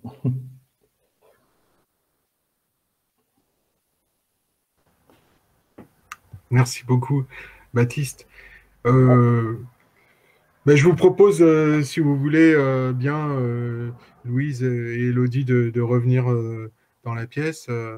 Merci beaucoup, Baptiste. Euh, ben, je vous propose, euh, si vous voulez euh, bien, euh, Louise et Elodie, de, de revenir euh, dans la pièce. Euh,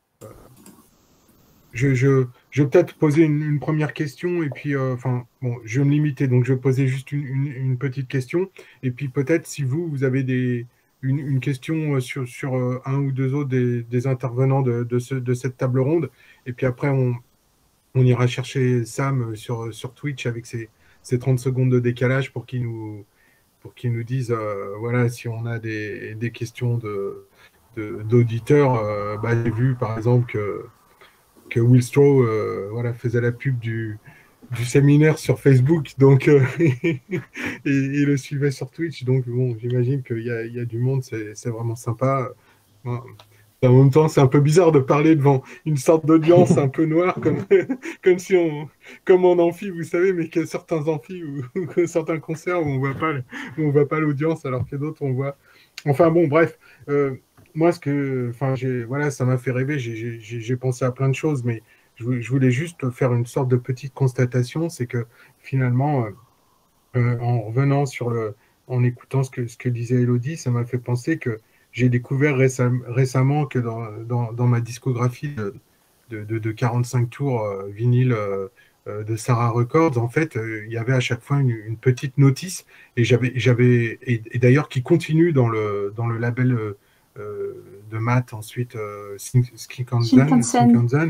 je, je, je vais peut-être poser une, une première question, et puis, euh, enfin, bon, je vais me limiter, donc je vais poser juste une, une, une petite question, et puis peut-être si vous, vous avez des, une, une question sur, sur euh, un ou deux autres des, des intervenants de, de, ce, de cette table ronde, et puis après, on, on ira chercher Sam sur, sur Twitch avec ses, ses trente secondes de décalage pour qu'il nous, pour qu'il nous dise, euh, voilà, si on a des, des questions de, de, d'auditeurs. Euh, bah, j'ai vu, par exemple, que que Will Stroh euh, voilà, faisait la pub du, du séminaire sur Facebook, donc euh, et, et le suivait sur Twitch. Donc bon, j'imagine qu'il y a, il y a du monde, c'est, c'est vraiment sympa. Bon, en même temps, c'est un peu bizarre de parler devant une sorte d'audience un peu noire, comme, comme si on, comme en amphi, vous savez, mais qu'il y a certains amphis ou, ou certains concerts où on voit pas, où on voit pas l'audience, alors que d'autres on voit. Enfin bon, bref. Euh, moi, ce que, enfin, j'ai, voilà, ça m'a fait rêver. J'ai, j'ai, j'ai pensé à plein de choses, mais je, je voulais juste faire une sorte de petite constatation, c'est que finalement, euh, euh, en revenant sur le, en écoutant ce que ce que disait Elodie, ça m'a fait penser que j'ai découvert récem- récemment que dans, dans, dans ma discographie de, de, de, de quarante-cinq tours euh, vinyle euh, euh, de Sarah Records, en fait, euh, il y avait à chaque fois une, une petite notice, et j'avais, j'avais, et, et d'ailleurs qui continue dans le dans le label. Euh, Euh, de maths, ensuite euh, Shinkansen, Shinkansen,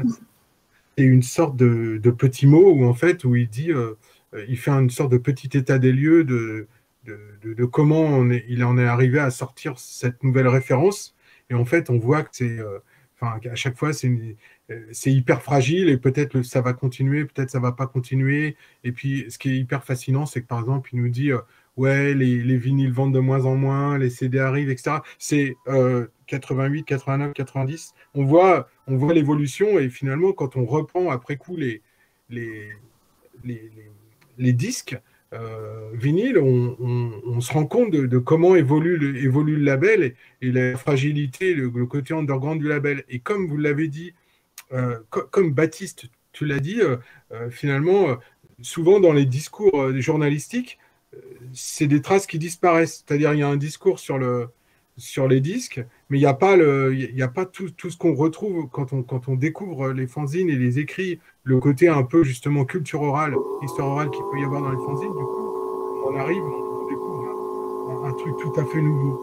et une sorte de, de petit mot où en fait où il dit, euh, il fait une sorte de petit état des lieux de, de, de, de comment on est, il en est arrivé à sortir cette nouvelle référence. Et en fait, on voit que c'est, euh, enfin, à chaque fois, c'est, une, c'est hyper fragile et peut-être ça va continuer, peut-être ça va pas continuer. Et puis, ce qui est hyper fascinant, c'est que par exemple, il nous dit euh, ouais, les, les vinyles vendent de moins en moins, les C D arrivent, et cetera. C'est euh, quatre-vingt-huit, quatre-vingt-neuf, quatre-vingt-dix. On voit, on voit l'évolution et finalement, quand on reprend après coup les, les, les, les, les disques euh, vinyles, on, on, on se rend compte de, de comment évolue le, évolue le label et, et la fragilité, le, le côté underground du label. Et comme vous l'avez dit, euh, co- comme Baptiste, tu l'as dit, euh, euh, finalement, euh, souvent dans les discours euh, journalistiques, c'est des traces qui disparaissent. C'est-à-dire, il y a un discours sur, le, sur les disques, mais il n'y a pas, le, il y a pas tout, tout ce qu'on retrouve quand on, quand on découvre les fanzines et les écrits, le côté un peu justement culture orale, histoire orale qu'il peut y avoir dans les fanzines. Du coup, on arrive, on découvre un, un truc tout à fait nouveau.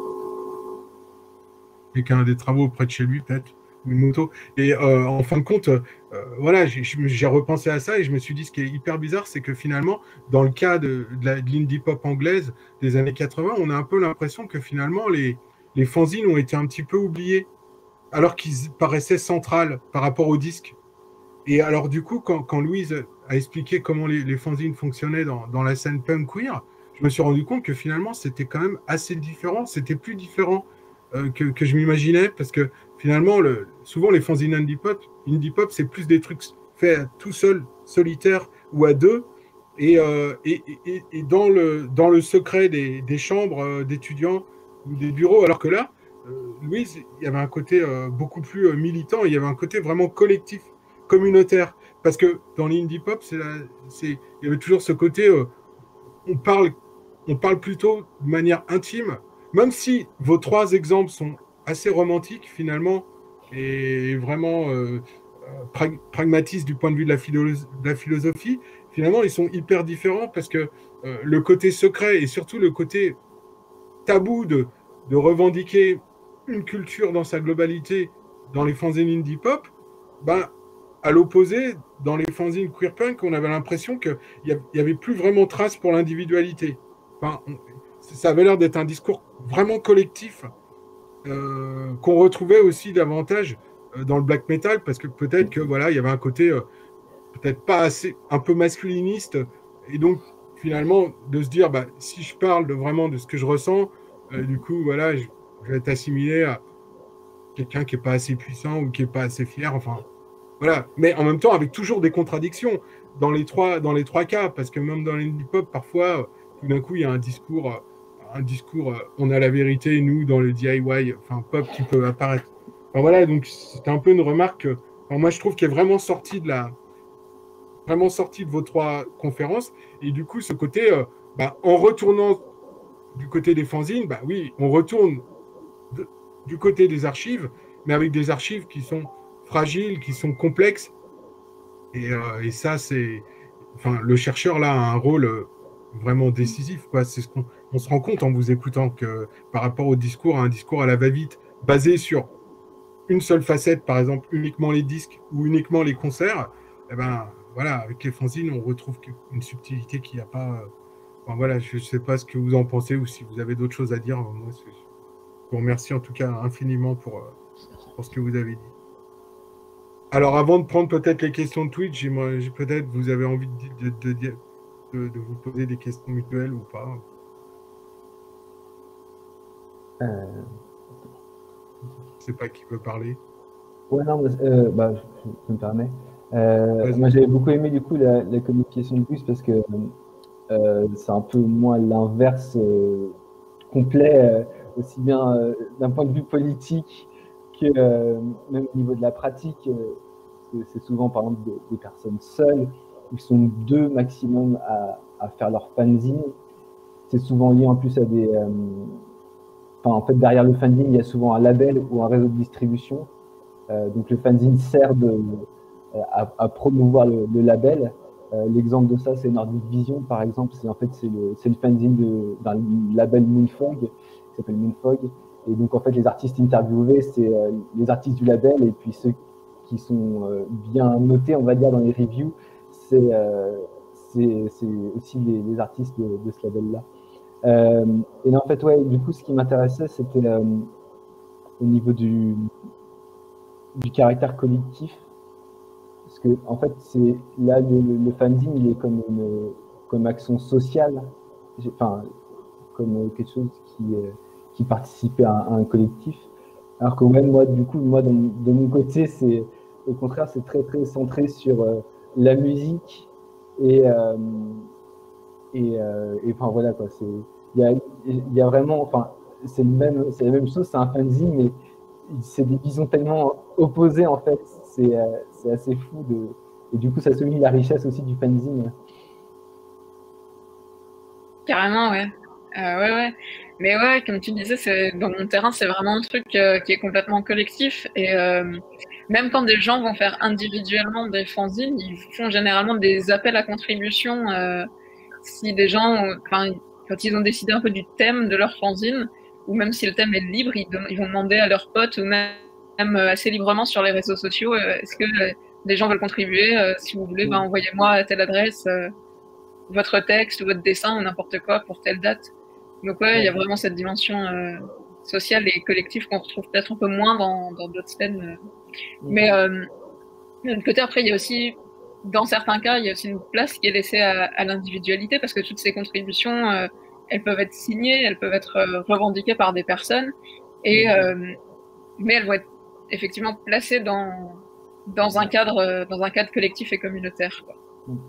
Quelqu'un a des travaux près de chez lui, peut-être, ou une moto. Et euh, en fin de compte, euh, voilà, j'ai, j'ai repensé à ça et je me suis dit, ce qui est hyper bizarre, c'est que finalement, dans le cas de, de, la, de l'indie pop anglaise des années quatre-vingts, on a un peu l'impression que finalement, les, les fanzines ont été un petit peu oubliés, alors qu'ils paraissaient centrales par rapport aux disques. Et alors, du coup, quand, quand Louise a expliqué comment les, les fanzines fonctionnaient dans, dans la scène punk queer, je me suis rendu compte que finalement, c'était quand même assez différent. C'était plus différent euh, que, que je m'imaginais, parce que finalement, le, souvent, les fanzines indie pop, indie pop, c'est plus des trucs faits tout seul, solitaire ou à deux, et, euh, et, et, et dans, le, dans le secret des, des chambres euh, d'étudiants ou des bureaux, alors que là, euh, Louise, il y avait un côté euh, beaucoup plus euh, militant, il y avait un côté vraiment collectif, communautaire, parce que dans l'indie pop, c'est la, c'est, il y avait toujours ce côté, euh, on parle, on parle plutôt de manière intime, même si vos trois exemples sont assez romantiques finalement et vraiment euh, prag- pragmatistes du point de vue de la, philo- de la philosophie. Finalement, ils sont hyper différents parce que euh, le côté secret et surtout le côté tabou de, de revendiquer une culture dans sa globalité dans les fanzines indie pop, ben, à l'opposé, dans les fanzines queer punk, on avait l'impression qu'il n'y avait plus vraiment trace pour l'individualité. Enfin, on, ça avait l'air d'être un discours vraiment collectif euh, qu'on retrouvait aussi davantage euh, dans le black metal, parce que peut-être que voilà, il y avait un côté euh, peut-être pas assez, un peu masculiniste, et donc finalement de se dire, bah, si je parle de, vraiment de ce que je ressens, euh, du coup, voilà, je, je vais être assimilé à quelqu'un qui n'est pas assez puissant ou qui n'est pas assez fier, enfin, voilà. Mais en même temps, avec toujours des contradictions dans les trois, dans les trois cas, parce que même dans l'indie pop, parfois, tout d'un coup, il y a un discours, un discours, on a la vérité, nous, dans le D I Y, enfin, pop qui peut apparaître. Enfin, voilà, donc c'est un peu une remarque, enfin, moi, je trouve qu'elle est vraiment sortie de la, vraiment sortie de vos trois conférences, et du coup, ce côté, euh, bah, en retournant du côté des fanzines, bah oui, on retourne de, du côté des archives, mais avec des archives qui sont fragiles, qui sont complexes. Et, euh, et ça, c'est... Enfin, le chercheur, là, a un rôle euh, vraiment décisif, quoi. C'est ce qu'on on se rend compte en vous écoutant que par rapport au discours, à un discours à la va-vite, basé sur une seule facette, par exemple, uniquement les disques ou uniquement les concerts, eh ben, voilà, avec les fanzines, on retrouve une subtilité qu'il n'y a pas... Euh... Enfin, voilà, je ne sais pas ce que vous en pensez ou si vous avez d'autres choses à dire. Moi, je vous remercie en tout cas infiniment pour, pour ce que vous avez dit. Alors, avant de prendre peut-être les questions de Twitch, j'ai peut-être vous avez envie de, de, de, de, de vous poser des questions mutuelles ou pas. Euh... Je ne sais pas qui peut parler. Ouais, non, euh, bah, je, je me permets. Euh, moi, j'avais beaucoup aimé du coup la, la communication de plus parce que euh, c'est un peu moins l'inverse euh, complet, euh, aussi bien euh, d'un point de vue politique que euh, même au niveau de la pratique. Euh, c'est souvent par exemple des, des personnes seules, ils sont deux maximum à, à faire leur fanzine. C'est souvent lié en plus à des... Euh, enfin, en fait, derrière le fanzine, il y a souvent un label ou un réseau de distribution. Euh, donc le fanzine sert de, à, à promouvoir le, le label. Euh, L'exemple de ça, c'est Nordic Vision, par exemple. C'est en fait c'est le, le fanzine d'un label Moonfog, qui s'appelle Moonfog. Et donc en fait, les artistes interviewés, c'est euh, les artistes du label, et puis ceux qui sont euh, bien notés, on va dire, dans les reviews, c'est euh, aussi les, les artistes de, de ce label-là. Euh, et là, en fait, ouais, du coup, ce qui m'intéressait, c'était euh, au niveau du du caractère collectif, parce que en fait c'est là le, le fanzine il est comme une comme action sociale, enfin comme quelque chose qui qui participait à, à un collectif, alors que même moi du coup moi de, de mon côté c'est au contraire c'est très très centré sur euh, la musique et euh, et, euh, et enfin voilà quoi, c'est il y a il y a vraiment enfin c'est le même c'est la même chose, c'est un fanzine mais c'est des visions tellement opposées en fait, c'est euh, assez fou de... et du coup ça souligne la richesse aussi du fanzine. Carrément, ouais. Euh, ouais, ouais. Mais ouais, comme tu disais, dans mon terrain, c'est vraiment un truc euh, qui est complètement collectif. Et euh, même quand des gens vont faire individuellement des fanzines, ils font généralement des appels à contribution. Euh, si des gens, enfin, quand ils ont décidé un peu du thème de leur fanzine, ou même si le thème est libre, ils, ils vont demander à leurs potes, ou même, même assez librement sur les réseaux sociaux, euh, est-ce que euh, des gens veulent contribuer? euh, Si vous voulez, ben, envoyez-moi à telle adresse euh, votre texte ou votre dessin ou n'importe quoi pour telle date. Donc ouais, il y a vraiment cette dimension euh, sociale et collective qu'on retrouve peut-être un peu moins dans d'autres scènes. Euh. Mais euh, de l'autre côté, après, il y a aussi, dans certains cas, il y a aussi une place qui est laissée à, à l'individualité parce que toutes ces contributions, euh, elles peuvent être signées, elles peuvent être euh, revendiquées par des personnes, et euh, mais elles vont être effectivement placées dans dans un cadre euh, dans un cadre collectif et communautaire, quoi.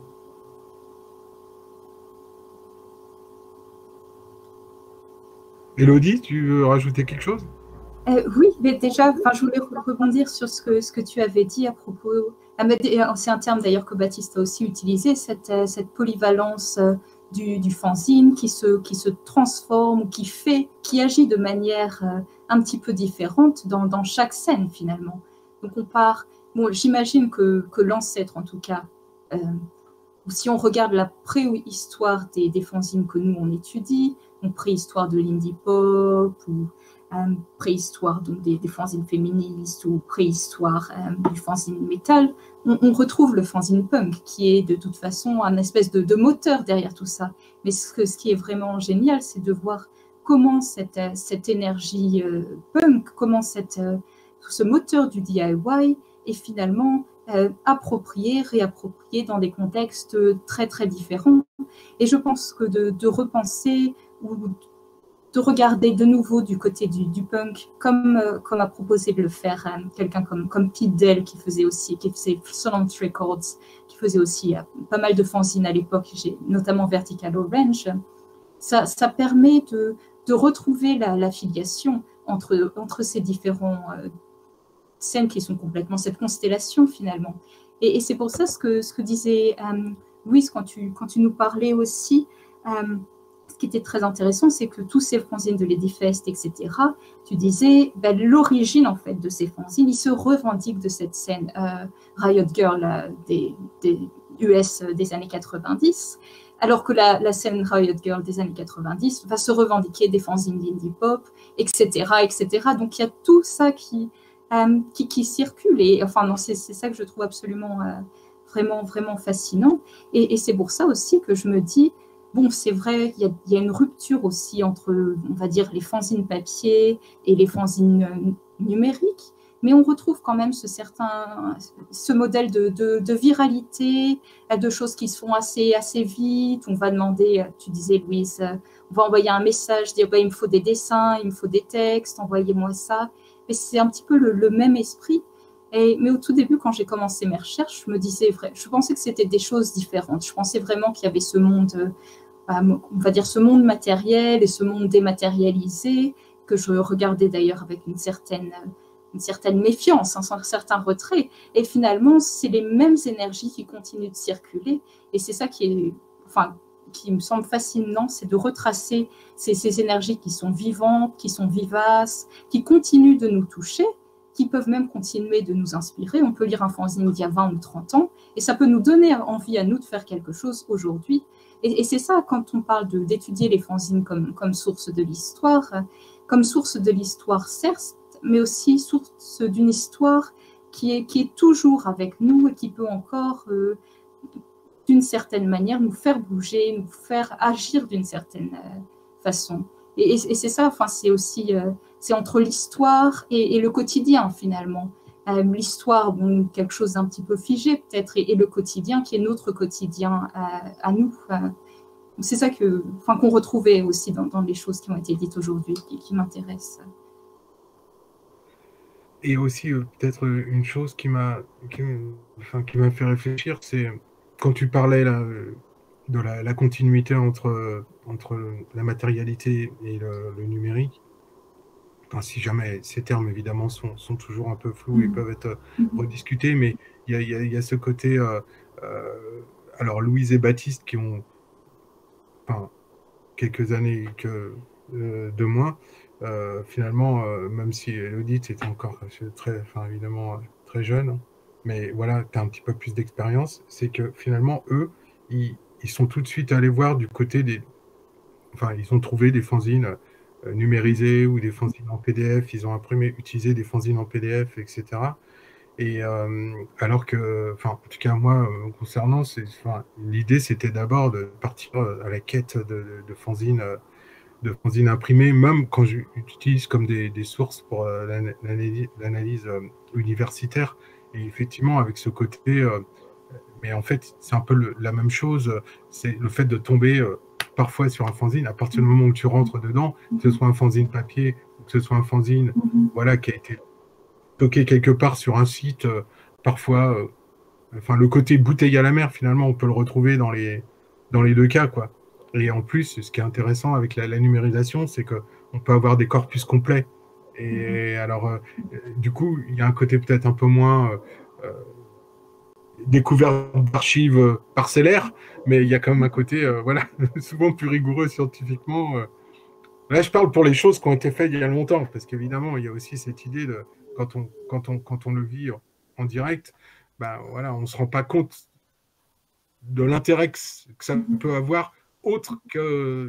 Élodie, tu veux rajouter quelque chose? euh, Oui, mais déjà, je voulais rebondir sur ce que, ce que tu avais dit à propos. C'est un terme d'ailleurs que Baptiste a aussi utilisé, cette, cette polyvalence du, du fanzine qui se, qui se transforme, qui fait, qui agit de manière un petit peu différente dans, dans chaque scène finalement. Donc on part. Bon, j'imagine que, que l'ancêtre, en tout cas, euh, si on regarde la préhistoire des, des fanzines que nous on étudie, donc préhistoire de l'indie pop, ou euh, préhistoire donc des, des fanzines féministes, ou préhistoire euh, du fanzine metal, on, on retrouve le fanzine punk, qui est de toute façon un espèce de, de moteur derrière tout ça. Mais ce, que, ce qui est vraiment génial, c'est de voir comment cette, cette énergie euh, punk, comment cette, euh, ce moteur du D I Y est finalement euh, approprié, réapproprié dans des contextes très très différents. Et je pense que de, de repenser ou de regarder de nouveau du côté du, du punk, comme, euh, comme a proposé de le faire euh, quelqu'un comme, comme Pete Dell, qui faisait aussi, qui faisait Solant Records, qui faisait aussi euh, pas mal de fanzines à l'époque, notamment Vertical Orange, ça, ça permet de, de retrouver la, la filiation entre, entre ces différents euh, scènes qui sont complètement cette constellation finalement. Et, et c'est pour ça ce que, ce que disait euh, Louise quand tu, quand tu nous parlais aussi, euh, ce qui était très intéressant, c'est que tous ces fanzines de Ladyfest, et cetera, tu disais, ben, l'origine en fait de ces fanzines, ils se revendiquent de cette scène euh, Riot Girl euh, des, des U S des années quatre-vingt-dix, alors que la, la scène Riot Girl des années quatre-vingt-dix va se revendiquer des fanzines d'indie pop, et cetera, et cetera. Donc il y a tout ça qui, euh, qui, qui circule. Et enfin, non, c'est, c'est ça que je trouve absolument euh, vraiment, vraiment fascinant. Et, et c'est pour ça aussi que je me dis, bon, c'est vrai, il y, a, il y a une rupture aussi entre, on va dire, les fanzines papier et les fanzines numériques, mais on retrouve quand même ce, certain, ce modèle de, de, de viralité, de choses qui se font assez, assez vite. On va demander, tu disais, Louise, on va envoyer un message, dire, bah, il me faut des dessins, il me faut des textes, envoyez-moi ça. Mais c'est un petit peu le, le même esprit. Et, mais au tout début, quand j'ai commencé mes recherches, je me disais, vrai, je pensais que c'était des choses différentes. Je pensais vraiment qu'il y avait ce monde, on va dire ce monde matériel et ce monde dématérialisé, que je regardais d'ailleurs avec une certaine, une certaine méfiance, un certain retrait. Et finalement, c'est les mêmes énergies qui continuent de circuler. Et c'est ça qui est, enfin, qui me semble fascinant, c'est de retracer ces, ces énergies qui sont vivantes, qui sont vivaces, qui continuent de nous toucher, qui peuvent même continuer de nous inspirer. On peut lire un fanzine d'il y a vingt ou trente ans, et ça peut nous donner envie à nous de faire quelque chose aujourd'hui. Et, et c'est ça, quand on parle de, d'étudier les fanzines comme, comme source de l'histoire, comme source de l'histoire, certes, mais aussi source d'une histoire qui est, qui est toujours avec nous et qui peut encore, euh, d'une certaine manière, nous faire bouger, nous faire agir d'une certaine euh, façon. Et, et, et c'est ça, enfin, c'est aussi, euh, c'est entre l'histoire et, et le quotidien, finalement. Euh, l'histoire, bon, quelque chose d'un petit peu figé, peut-être, et, et le quotidien qui est notre quotidien euh, à nous. Euh, c'est ça que, enfin, qu'on retrouvait aussi dans, dans les choses qui ont été dites aujourd'hui, qui, qui m'intéressent. Et aussi, euh, peut-être une chose qui m'a, qui, enfin, qui m'a fait réfléchir, c'est quand tu parlais là, de la, la continuité entre, entre la matérialité et le, le numérique. Enfin, si jamais ces termes, évidemment, sont, sont toujours un peu flous et peuvent être rediscutés, mais il y a, y a, y a ce côté... Euh, euh, alors, Louise et Baptiste, qui ont enfin, quelques années que, euh, de moins, euh, finalement, euh, même si Elodie était encore très, enfin, évidemment, très jeune, mais voilà, tu as un petit peu plus d'expérience, c'est que finalement, eux, ils, ils sont tout de suite allés voir du côté des... Enfin, ils ont trouvé des fanzines numérisés ou des fanzines en P D F, ils ont imprimé, utilisé des fanzines en P D F, et cetera. Et euh, alors que, enfin, en tout cas moi, euh, concernant, c'est, enfin, l'idée c'était d'abord de partir à la quête de, de, de fanzines, de fanzines imprimées, même quand j'utilise comme des, des sources pour euh, l'analyse, l'analyse euh, universitaire. Et effectivement, avec ce côté, euh, mais en fait, c'est un peu le, la même chose. C'est le fait de tomber euh, parfois sur un fanzine, à partir du moment où tu rentres dedans, que ce soit un fanzine papier, que ce soit un fanzine mm-hmm. voilà, qui a été stocké quelque part sur un site, euh, parfois, euh, enfin, le côté bouteille à la mer, finalement, on peut le retrouver dans les, dans les deux cas, quoi. Et en plus, ce qui est intéressant avec la, la numérisation, c'est qu'on peut avoir des corpus complets. Et mm-hmm. alors, euh, du coup, il y a un côté peut-être un peu moins... Euh, euh, découverte d'archives parcellaires, mais il y a quand même un côté, euh, voilà, souvent plus rigoureux scientifiquement. Euh. Là, je parle pour les choses qui ont été faites il y a longtemps, parce qu'évidemment, il y a aussi cette idée de, quand on, quand on, quand on le vit en, en direct, ben, voilà, on ne se rend pas compte de l'intérêt que, que ça peut avoir, autre que,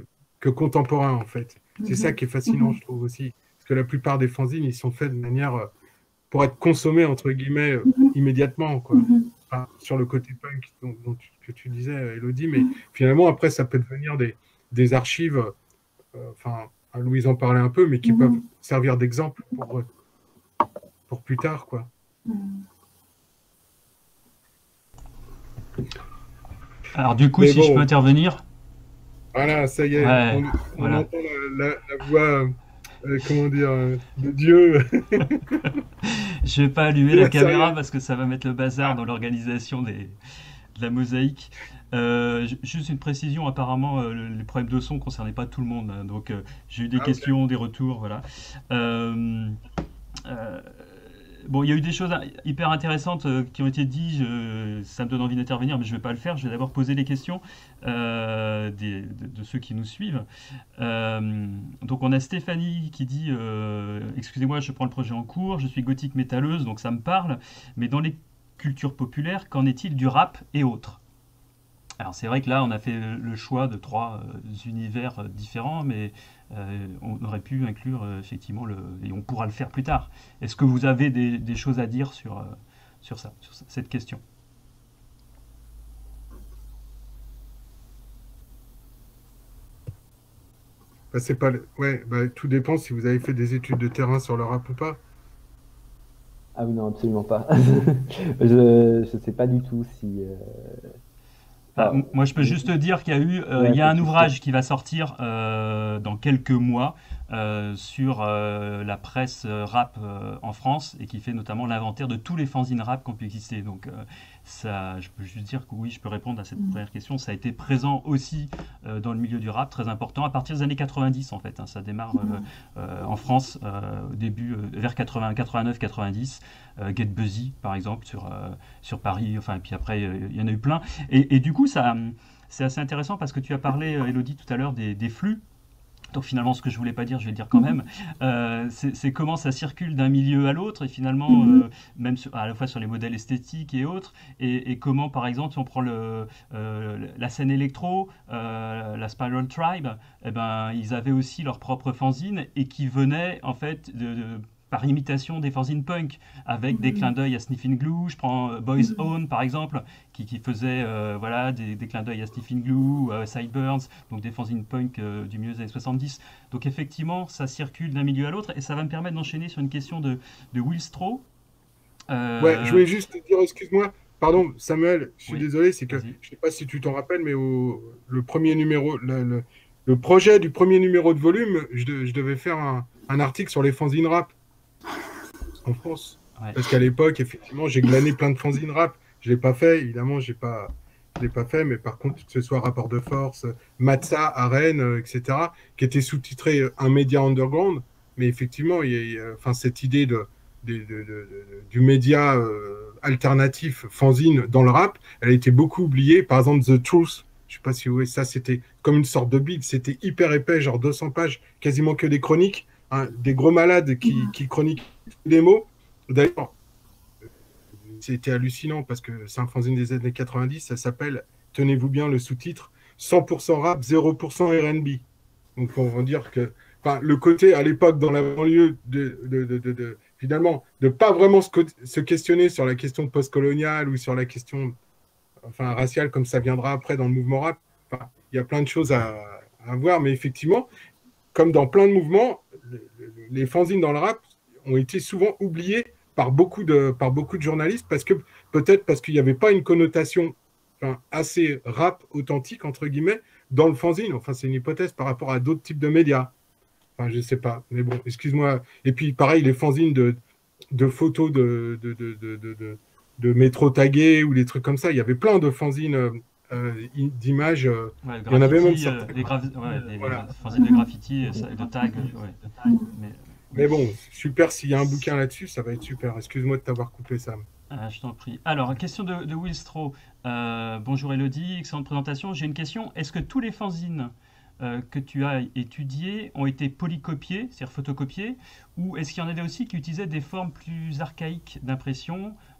que contemporain, en fait. C'est Mhm. ça qui est fascinant, Mhm. je trouve aussi. Parce que la plupart des fanzines, ils sont faits de manière euh, pour être consommés, entre guillemets, euh, Mhm. immédiatement, quoi. Mhm. Enfin, sur le côté punk dont, dont tu, que tu disais, Elodie, mais finalement, après, ça peut devenir des, des archives, euh, enfin, Louise en parlait un peu, mais qui Mhm. peuvent servir d'exemple pour, pour plus tard, quoi. Mhm. Alors du coup, Mais si je peux bon, intervenir, voilà, ça y est, ouais, on, on voilà. entend la, la, la voix, euh, comment dire, euh, de Dieu. Je vais pas allumer Et la là, ça y caméra est. parce que ça va mettre le bazar dans l'organisation des, de la mosaïque. Euh, ju- juste une précision, apparemment, euh, le- les problèmes de son ne concernaient pas tout le monde, hein. Donc euh, j'ai eu des Ah, ok. questions, des retours, voilà. Euh, euh, bon, il y a eu des choses hyper intéressantes euh, qui ont été dites. Je- ça me donne envie d'intervenir, mais je ne vais pas le faire. Je vais d'abord poser les questions euh, des- de, de ceux qui nous suivent. Euh, donc on a Stéphanie qui dit euh, excusez-moi, je prends le projet en cours, je suis gothique métalleuse, donc ça me parle, mais dans les cultures populaires, qu'en est-il du rap et autres? Alors c'est vrai que là on a fait le choix de trois euh, univers euh, différents, mais euh, on aurait pu inclure euh, effectivement le, et on pourra le faire plus tard. Est-ce que vous avez des, des choses à dire sur, euh, sur ça, sur cette question? Bah, c'est pas le- ouais, bah, tout dépend si vous avez fait des études de terrain sur le rap ou pas. Ah oui, non, absolument pas. Je ne sais pas du tout si. euh, Ah, Enfin, m- moi, je peux je- juste te dire qu'il y a eu, euh, il ouais, y a un peut-être juste. ouvrage qui va sortir euh, dans quelques mois euh, sur euh, la presse euh, rap euh, en France et qui fait notamment l'inventaire de tous les fanzines rap qui ont pu exister. Donc, euh, ça, je peux juste dire que oui, je peux répondre à cette Mhm. première question. Ça a été présent aussi euh, dans le milieu du rap, très important, à partir des années quatre-vingt-dix en fait, hein. Ça démarre euh, euh, en France euh, au début, euh, vers quatre-vingts, quatre-vingt-neuf, quatre-vingt-dix. Euh, Get Busy, par exemple, sur, euh, sur Paris. Enfin, et puis après, euh, il y en a eu plein. Et, et du coup, ça, c'est assez intéressant parce que tu as parlé, euh, Elodie, tout à l'heure des, des flux. Donc finalement, ce que je voulais pas dire, je vais le dire quand même. Euh, c'est c'est comment ça circule d'un milieu à l'autre et finalement, Mhm. euh, même sur- à la fois sur les modèles esthétiques et autres, et, et comment, par exemple, si on prend le, euh, la scène électro, euh, la Spiral Tribe, eh ben, ils avaient aussi leur propre fanzine et qui venaient en fait de, de- par imitation des fanzines punk, avec des clins Mhm. d'œil à Sniffing Glue. Je prends euh, Boys Mhm. Own par exemple, qui, qui faisait euh, voilà, des, des clins d'œil à Sniffing Glue, à Sideburns, donc des fanzines punk euh, du milieu des années soixante-dix. Donc effectivement, ça circule d'un milieu à l'autre et ça va me permettre d'enchaîner sur une question de, de Will Stroh. Ouais, je Euh, voulais juste te dire, excuse-moi, pardon, Samuel, je suis oui, désolé, c'est que vas-y. je sais pas si tu t'en rappelles, mais au, le premier numéro, le, le- le projet du premier numéro de volume, je, de- je devais faire un, un article sur les fanzines rap en France. Ouais. Parce qu'à l'époque, effectivement, j'ai glané plein de fanzines rap. Je l'ai pas fait, évidemment, j'ai pas, je l'ai pas fait, mais par contre, que ce soit Rapport de Force, Matza, Arène, euh, et cetera, qui était sous-titré euh, Un média underground, mais effectivement, il y a, il y a- enfin, cette idée de, de- de- de- de- du média euh, alternatif fanzine dans le rap, elle a été beaucoup oubliée. Par exemple, The Truth, je sais pas si vous voyez ça, c'était comme une sorte de bible, c'était hyper épais, genre deux cents pages, quasiment que des chroniques, hein, des gros malades qui, qui chroniquent des mots. D'ailleurs, c'était hallucinant parce que c'est un fanzine des années quatre-vingt-dix, ça s'appelle, tenez-vous bien le sous-titre, cent pour cent rap, zéro pour cent R and B. Donc on va dire que enfin, le côté à l'époque dans la banlieue de, de, de, de, de finalement de pas vraiment se, se, questionner sur la question postcoloniale ou sur la question enfin, raciale comme ça viendra après dans le mouvement rap. Enfin, il y a plein de choses à, à voir, mais effectivement, comme dans plein de mouvements, les fanzines dans le rap ont été souvent oubliés par beaucoup de, par beaucoup de journalistes parce que peut-être parce qu'il n'y avait pas une connotation enfin, assez rap authentique, entre guillemets, dans le fanzine. Enfin, c'est une hypothèse par rapport à d'autres types de médias. Enfin, je ne sais pas. Mais bon, excuse-moi. Et puis, pareil, les fanzines de, de photos de, de, de, de, de, de, de métro tagués ou des trucs comme ça. Il y avait plein de fanzines euh, d'images. Euh, Ouais, il y en avait même graffiti, euh, certains. des, graf- ouais, des, Voilà. des fanzines de graffiti et, ça- et de tags. Ouais. Mais, Mais bon, super, s'il y a un bouquin là-dessus, ça va être super. Excuse-moi de t'avoir coupé, Sam. ah, je t'en prie. Alors, question de, de Will Stroh. Euh, bonjour Elodie, excellente présentation. J'ai une question. Est-ce que tous les fanzines euh, que tu as étudiés ont été polycopiés, c'est-à-dire photocopiés, ou est-ce qu'il y en avait aussi qui utilisaient des formes plus archaïques d'impression,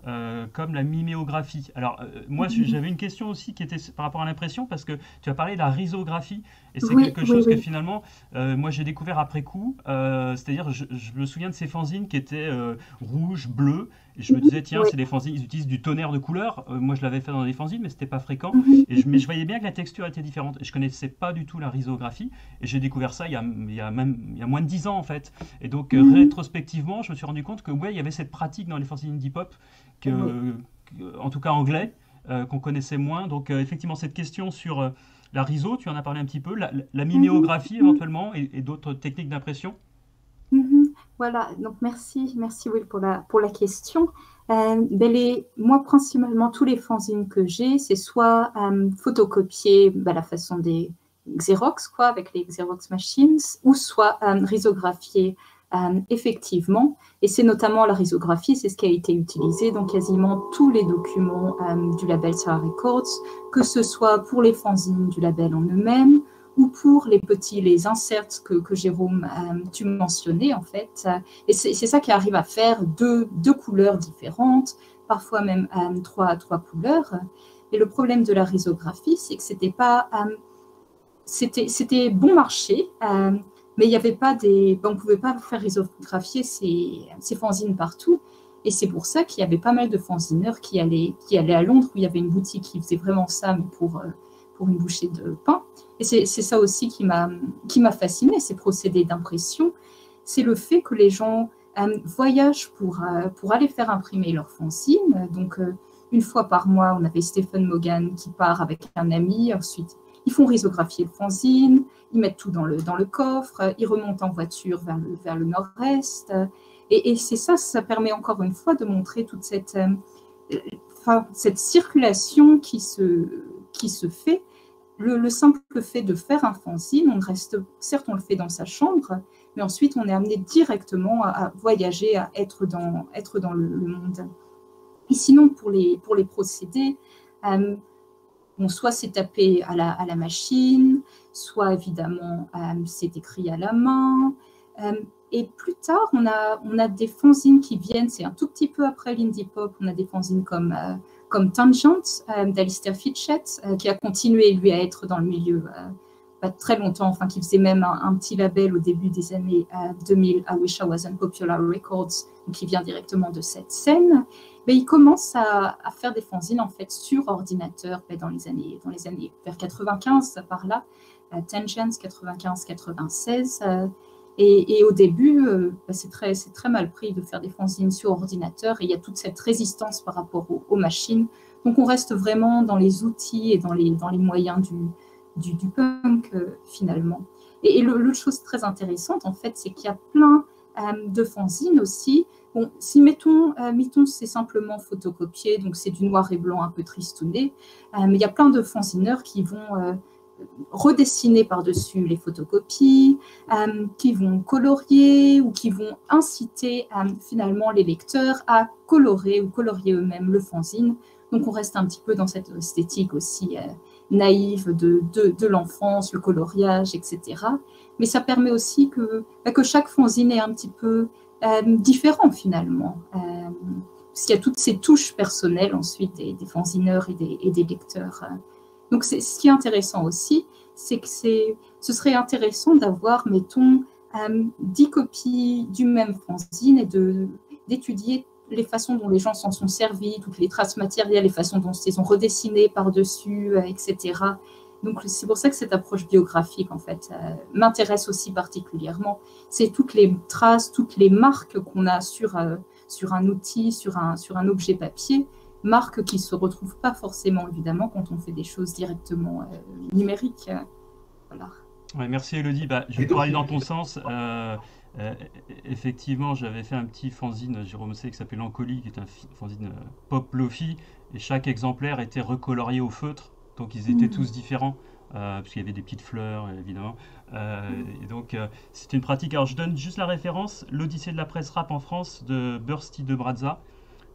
euh, comme la miméographie. Alors, euh, moi, Mhm. j'avais une question aussi qui était par rapport à l'impression, parce que tu as parlé de la risographie, et c'est Oui, quelque oui, chose que oui. finalement, euh, moi, j'ai découvert après coup. Euh, c'est-à-dire, je, je me souviens de ces fanzines qui étaient euh, rouges, bleus, et je me Mhm. disais, tiens, Oui. c'est des fanzines, ils utilisent du tonnerre de couleurs. Euh, moi, je l'avais fait dans des fanzines, mais c'était pas fréquent. Mhm. Et je, mais je voyais bien que la texture était différente. Et je connaissais pas du tout la risographie, et j'ai découvert ça il y a, il y a même il y a moins de dix ans, en fait. Et donc, euh, Mhm. rétrospectivement, je me suis rendu compte que, ouais, il y avait cette pratique dans les fanzines indie pop, que, Oui. que- en tout cas anglais, euh, qu'on connaissait moins. Donc, euh, effectivement, cette question sur euh, la riso, tu en as parlé un petit peu, la, la Mhm. miméographie Mhm. éventuellement, et, et d'autres techniques d'impression. Mhm. Voilà, donc merci, merci Will pour la, pour la question. Euh, ben les, moi, principalement, tous les fanzines que j'ai, c'est soit euh, photocopier ben, la façon des Xerox, quoi, avec les Xerox Machines, ou soit euh, risographier euh, effectivement. Et c'est notamment la risographie, c'est ce qui a été utilisé dans quasiment tous les documents euh, du label Sarah Records, que ce soit pour les fanzines du label en eux-mêmes, ou pour les petits, les inserts que, que Jérôme, euh, tu mentionnais en fait. Et c'est ça qui arrive à faire deux, deux couleurs différentes, parfois même euh, trois, trois couleurs. Et le problème de la risographie, c'est que c'était pas, euh, c'était, c'était bon marché, euh, mais il n'y avait pas des, on ne pouvait pas faire risographier ces, ces fanzines partout. Et c'est pour ça qu'il y avait pas mal de fanzineurs qui allaient, qui allaient à Londres, où il y avait une boutique qui faisait vraiment ça, mais pour, euh, pour une bouchée de pain. Et c'est ça aussi qui m'a fasciné, ces procédés d'impression. C'est le fait que les gens euh, voyagent pour, euh, pour aller faire imprimer leurs fanzines. Donc, euh, une fois par mois, on avait Stephen Morgan qui part avec un ami. Ensuite, ils font risographier le fanzine, ils mettent tout dans le, dans le coffre, ils remontent en voiture vers le, vers le nord-est. Et, et c'est ça, ça permet encore une fois de montrer toute cette, euh, enfin, cette circulation qui se, qui se fait. Le, le simple fait de faire un fanzine, on reste, certes, on le fait dans sa chambre, mais ensuite, on est amené directement à, à voyager, à être dans, être dans le, le monde. Et sinon, pour les, pour les procédés, euh, bon, soit c'est tapé à la, à la machine, soit évidemment, euh, c'est écrit à la main. Euh, et plus tard, on a, on a des fanzines qui viennent, c'est un tout petit peu après l'indie pop, on a des fanzines comme... Euh, comme Tangent euh, d'Alistair Fitchett, euh, qui a continué, lui, à être dans le milieu euh, pas très longtemps, enfin, qui faisait même un, un petit label au début des années euh, deux mille, I Wish I Was Unpopular Records, donc qui vient directement de cette scène. Mais il commence à, à faire des fanzines, en fait, sur ordinateur ben, dans, les années, dans les années vers quatre-vingt-quinze, par là, euh, Tangent, quatre-vingt-quinze quatre-vingt-seize. Euh, Et, et au début, euh, bah, c'est très, très mal pris de faire des fanzines sur ordinateur, et il y a toute cette résistance par rapport aux, aux machines. Donc on reste vraiment dans les outils et dans les, dans les moyens du, du, du punk, euh, finalement. Et, et l'autre chose très intéressante, en fait, c'est qu'il y a plein euh, de fanzines aussi. Bon, si mettons, euh, mettons c'est simplement photocopié, donc c'est du noir et blanc un peu tristouné, euh, mais il y a plein de fanzineurs qui vont... Euh, redessiner par-dessus les photocopies, euh, qui vont colorier ou qui vont inciter euh, finalement les lecteurs à colorer ou colorier eux-mêmes le fanzine. Donc on reste un petit peu dans cette esthétique aussi euh, naïve de, de, de l'enfance, le coloriage, et cetera. Mais ça permet aussi que, bah, que chaque fanzine est un petit peu euh, différent finalement. Euh, parce qu'il y a toutes ces touches personnelles ensuite des, des fanzineurs et des, et des lecteurs. Euh, Donc, ce qui est intéressant aussi, c'est que ce serait intéressant d'avoir, mettons, euh, dix copies du même fanzine et d'étudier les façons dont les gens s'en sont servis, toutes les traces matérielles, les façons dont ils ont redessiné par-dessus, euh, et cetera. Donc, c'est pour ça que cette approche biographique, en fait, euh, m'intéresse aussi particulièrement. C'est toutes les traces, toutes les marques qu'on a sur, euh, sur un outil, sur un, sur un objet papier, marques qui ne se retrouvent pas forcément, évidemment, quand on fait des choses directement euh, numériques. Euh, voilà. Ouais, merci Elodie. Bah, je vais pour aller dans ton sens. Euh, euh, effectivement, j'avais fait un petit fanzine, Jérôme sait, qui s'appelait L'Ancolie, qui est un fanzine euh, pop lofi, et chaque exemplaire était recolorié au feutre, donc ils étaient mmh. tous différents. Euh, parce qu'il y avait des petites fleurs, évidemment. Euh, et donc, euh, c'est une pratique. Alors, je donne juste la référence, l'Odyssée de la presse rap en France de Bursty de Brazza.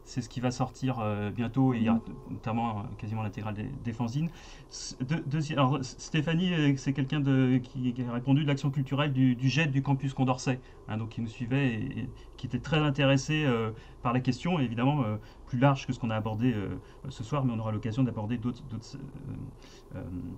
c'est ce qui va sortir euh, bientôt, et il y a notamment euh, quasiment l'intégrale des, des fanzines. De, de, alors, Stéphanie, euh, c'est quelqu'un qui, qui a répondu de l'action culturelle du, du G E D du campus Condorcet, hein, donc qui nous suivait et, et qui était très intéressé euh, par la question, et évidemment euh, plus large que ce qu'on a abordé euh, ce soir, mais on aura l'occasion d'aborder d'autres euh,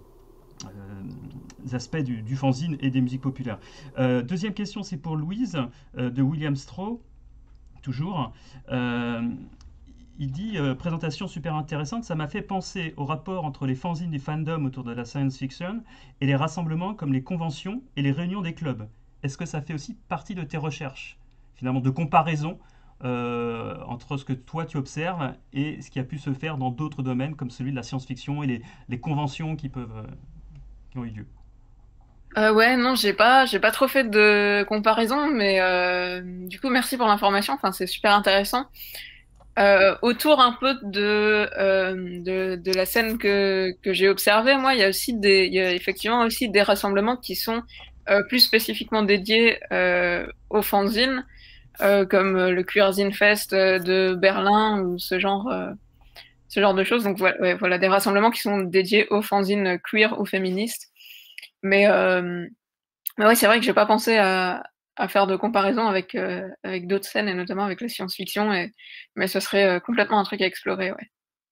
euh, aspects du, du fanzine et des musiques populaires. Euh, deuxième question, c'est pour Louise, euh, de William Straw, toujours. Euh, il dit euh, présentation super intéressante, ça m'a fait penser au rapport entre les fanzines et fandoms autour de la science fiction et les rassemblements comme les conventions et les réunions des clubs. Est-ce que ça fait aussi partie de tes recherches, finalement, de comparaison euh, entre ce que toi tu observes et ce qui a pu se faire dans d'autres domaines comme celui de la science-fiction et les, les conventions qui peuvent euh, qui ont eu lieu? Euh, ouais, non, j'ai pas, j'ai pas trop fait de comparaison, mais euh, du coup, merci pour l'information. Enfin, c'est super intéressant. Euh, autour un peu de, euh, de de la scène que que j'ai observée, moi, il y a aussi des, il y a effectivement aussi des rassemblements qui sont euh, plus spécifiquement dédiés euh, aux fanzines, euh, comme le Queer Zine Fest de Berlin ou ce genre euh, ce genre de choses. Donc voilà, ouais, voilà des rassemblements qui sont dédiés aux fanzines queer ou féministes. Mais euh, mais ouais, c'est vrai que j'ai pas pensé à, à faire de comparaison avec, euh, avec d'autres scènes, et notamment avec la science-fiction, et, mais ce serait euh, complètement un truc à explorer, ouais.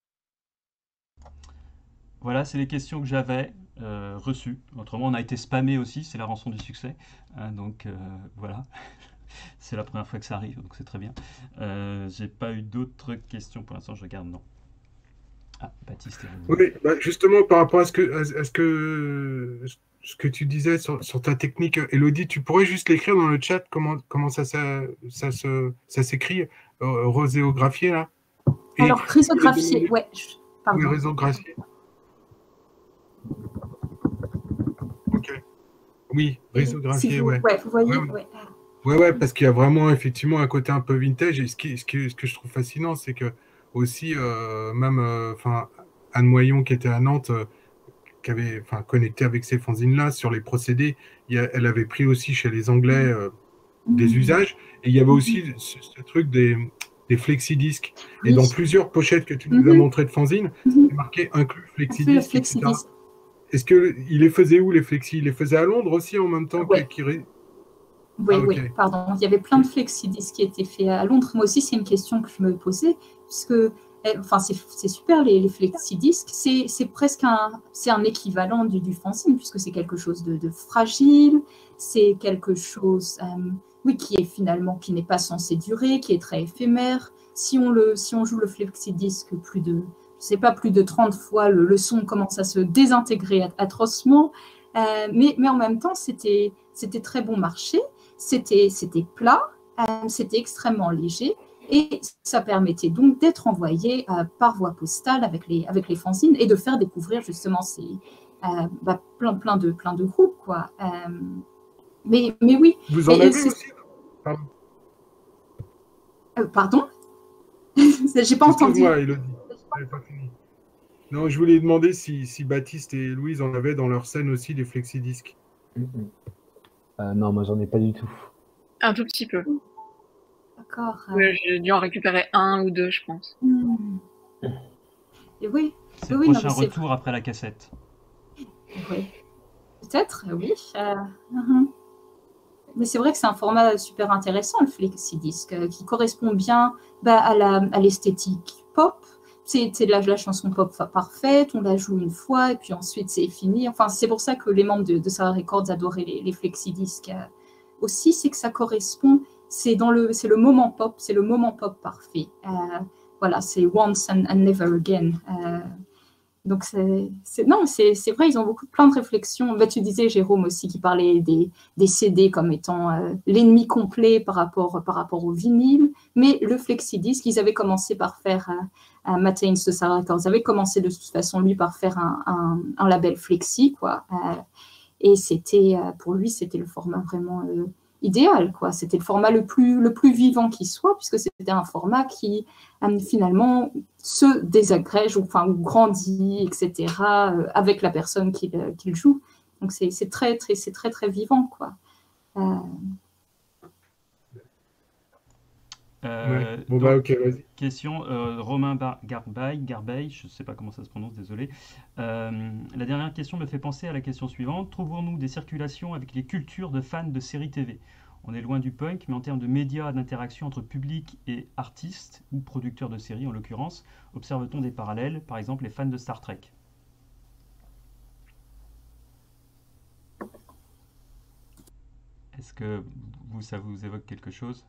Voilà, c'est les questions que j'avais euh, reçues. Autrement, on a été spammé aussi, c'est la rançon du succès. Hein, donc euh, voilà, c'est la première fois que ça arrive, donc c'est très bien. Euh, j'ai pas eu d'autres questions pour l'instant, je regarde, non. Ah, Baptiste est revenu. Oui, bah justement, par rapport à ce que, à ce que, ce que tu disais sur, sur ta technique, Elodie, tu pourrais juste l'écrire dans le chat, comment, comment ça, ça, ça, se, ça s'écrit, euh, roséographié, là. Et, Alors, résographié, ouais. je- oui, Pardon. résographié. Ok. Oui, Si résographié, vous, ouais. ouais, vous voyez, Ouais, ouais. ouais. Ouais, ouais, parce qu'il y a vraiment effectivement un côté un peu vintage. Et ce qui, ce qui- ce que je trouve fascinant, c'est que aussi, euh, même, euh, enfin, Anne Moyon qui était à Nantes, euh, qui avait, enfin, connecté avec ces fanzines-là sur les procédés, il y a- elle avait pris aussi chez les Anglais euh, des usages. Et il y avait aussi ce, ce truc des, des flexidisques. Et Oui. dans plusieurs pochettes que tu nous as Mhm. montrées de fanzines, Mhm. c'est marqué inclus Inclus le flexidisque, et cetera. flexidisque. Est-ce qu'il les faisait où, les flexis? Il les faisait à Londres aussi en même temps Ouais. qu'il... qu'il- Oui, Ah, ok. oui, pardon. Il y avait plein de flexidisques qui étaient faits à Londres. Moi aussi, c'est une question que je me posais, puisque, eh, enfin, c'est c'est super les, les flexidisques. C'est c'est presque un, c'est un équivalent du, du fanzine, puisque c'est quelque chose de, de fragile. C'est quelque chose, euh, oui, qui est finalement qui n'est pas censé durer, qui est très éphémère. Si on le, si on joue le flexidisque plus de, je sais pas, plus de trente fois, le, le son commence à se désintégrer atrocement. Euh, mais, mais en même temps, c'était c'était très bon marché. C'était plat, euh, c'était extrêmement léger et ça permettait donc d'être envoyé euh, par voie postale avec les, avec les fanzines et de faire découvrir justement ces, euh, bah, plein, plein, de, plein de groupes. Quoi. Euh, mais, mais oui. Vous en et, avez et aussi? Pardon, euh, Pardon J'ai pas entendu. excuse-moi, Elodie, j'avais pas fini. Non, je voulais demander si, si Baptiste et Louise en avaient dans leur scène aussi des flexidisques. Mm, mm. Euh, non, moi j'en ai pas du tout. Un tout petit peu. D'accord. Ouais, j'ai dû en récupérer un ou deux, je pense. Hmm. Et oui. C'est oui, le oui, non, prochain mais c'est- retour après la cassette. Oui. Peut-être, oui. Euh, mhm. Mais c'est vrai que c'est un format super intéressant, le flexidisc, euh, qui correspond bien bah, à la- à l'esthétique pop. C'est c'est la, la chanson pop fa- parfaite, on la joue une fois et puis ensuite c'est fini. Enfin, c'est pour ça que les membres de, de Sarah Records adoraient les, les flexidiscs euh, aussi, c'est que ça correspond, c'est dans le, c'est le moment pop, c'est le moment pop parfait. Euh, voilà, c'est once and, and never again. Euh, donc, c'est, c'est- non, c'est, c'est vrai, ils ont beaucoup, plein de réflexions. Bah, tu disais, Jérôme aussi, qui parlait des, des C D comme étant euh, l'ennemi complet par rapport, par rapport au vinyle. Mais le flexidisc, ils avaient commencé par faire, euh, Matt Haynes de Sarah Records avait commencé de toute façon, lui, par faire un, un, un label flexi, quoi. Euh, et c'était, euh, pour lui, c'était le format vraiment euh, idéal, quoi. C'était le format le plus, le plus vivant qui soit, puisque c'était un format qui, euh, finalement, se désagrège ou, enfin, ou grandit, et cetera, euh, avec la personne qu'il euh, qu'il joue. Donc, c'est c'est très, très, c'est très, très vivant, quoi. Euh, Euh, Ouais. Bon, donc, bah, ok, vas-y. question, euh, Romain Bar- Garbay, Garbay, je ne sais pas comment ça se prononce, désolé. Euh, la dernière question me fait penser à la question suivante. Trouvons-nous des circulations avec les cultures de fans de séries T V? On est loin du punk, mais en termes de médias, d'interaction entre public et artistes, ou producteurs de séries en l'occurrence, observe-t-on des parallèles, par exemple les fans de Star Trek? Est-ce que vous, ça vous évoque quelque chose?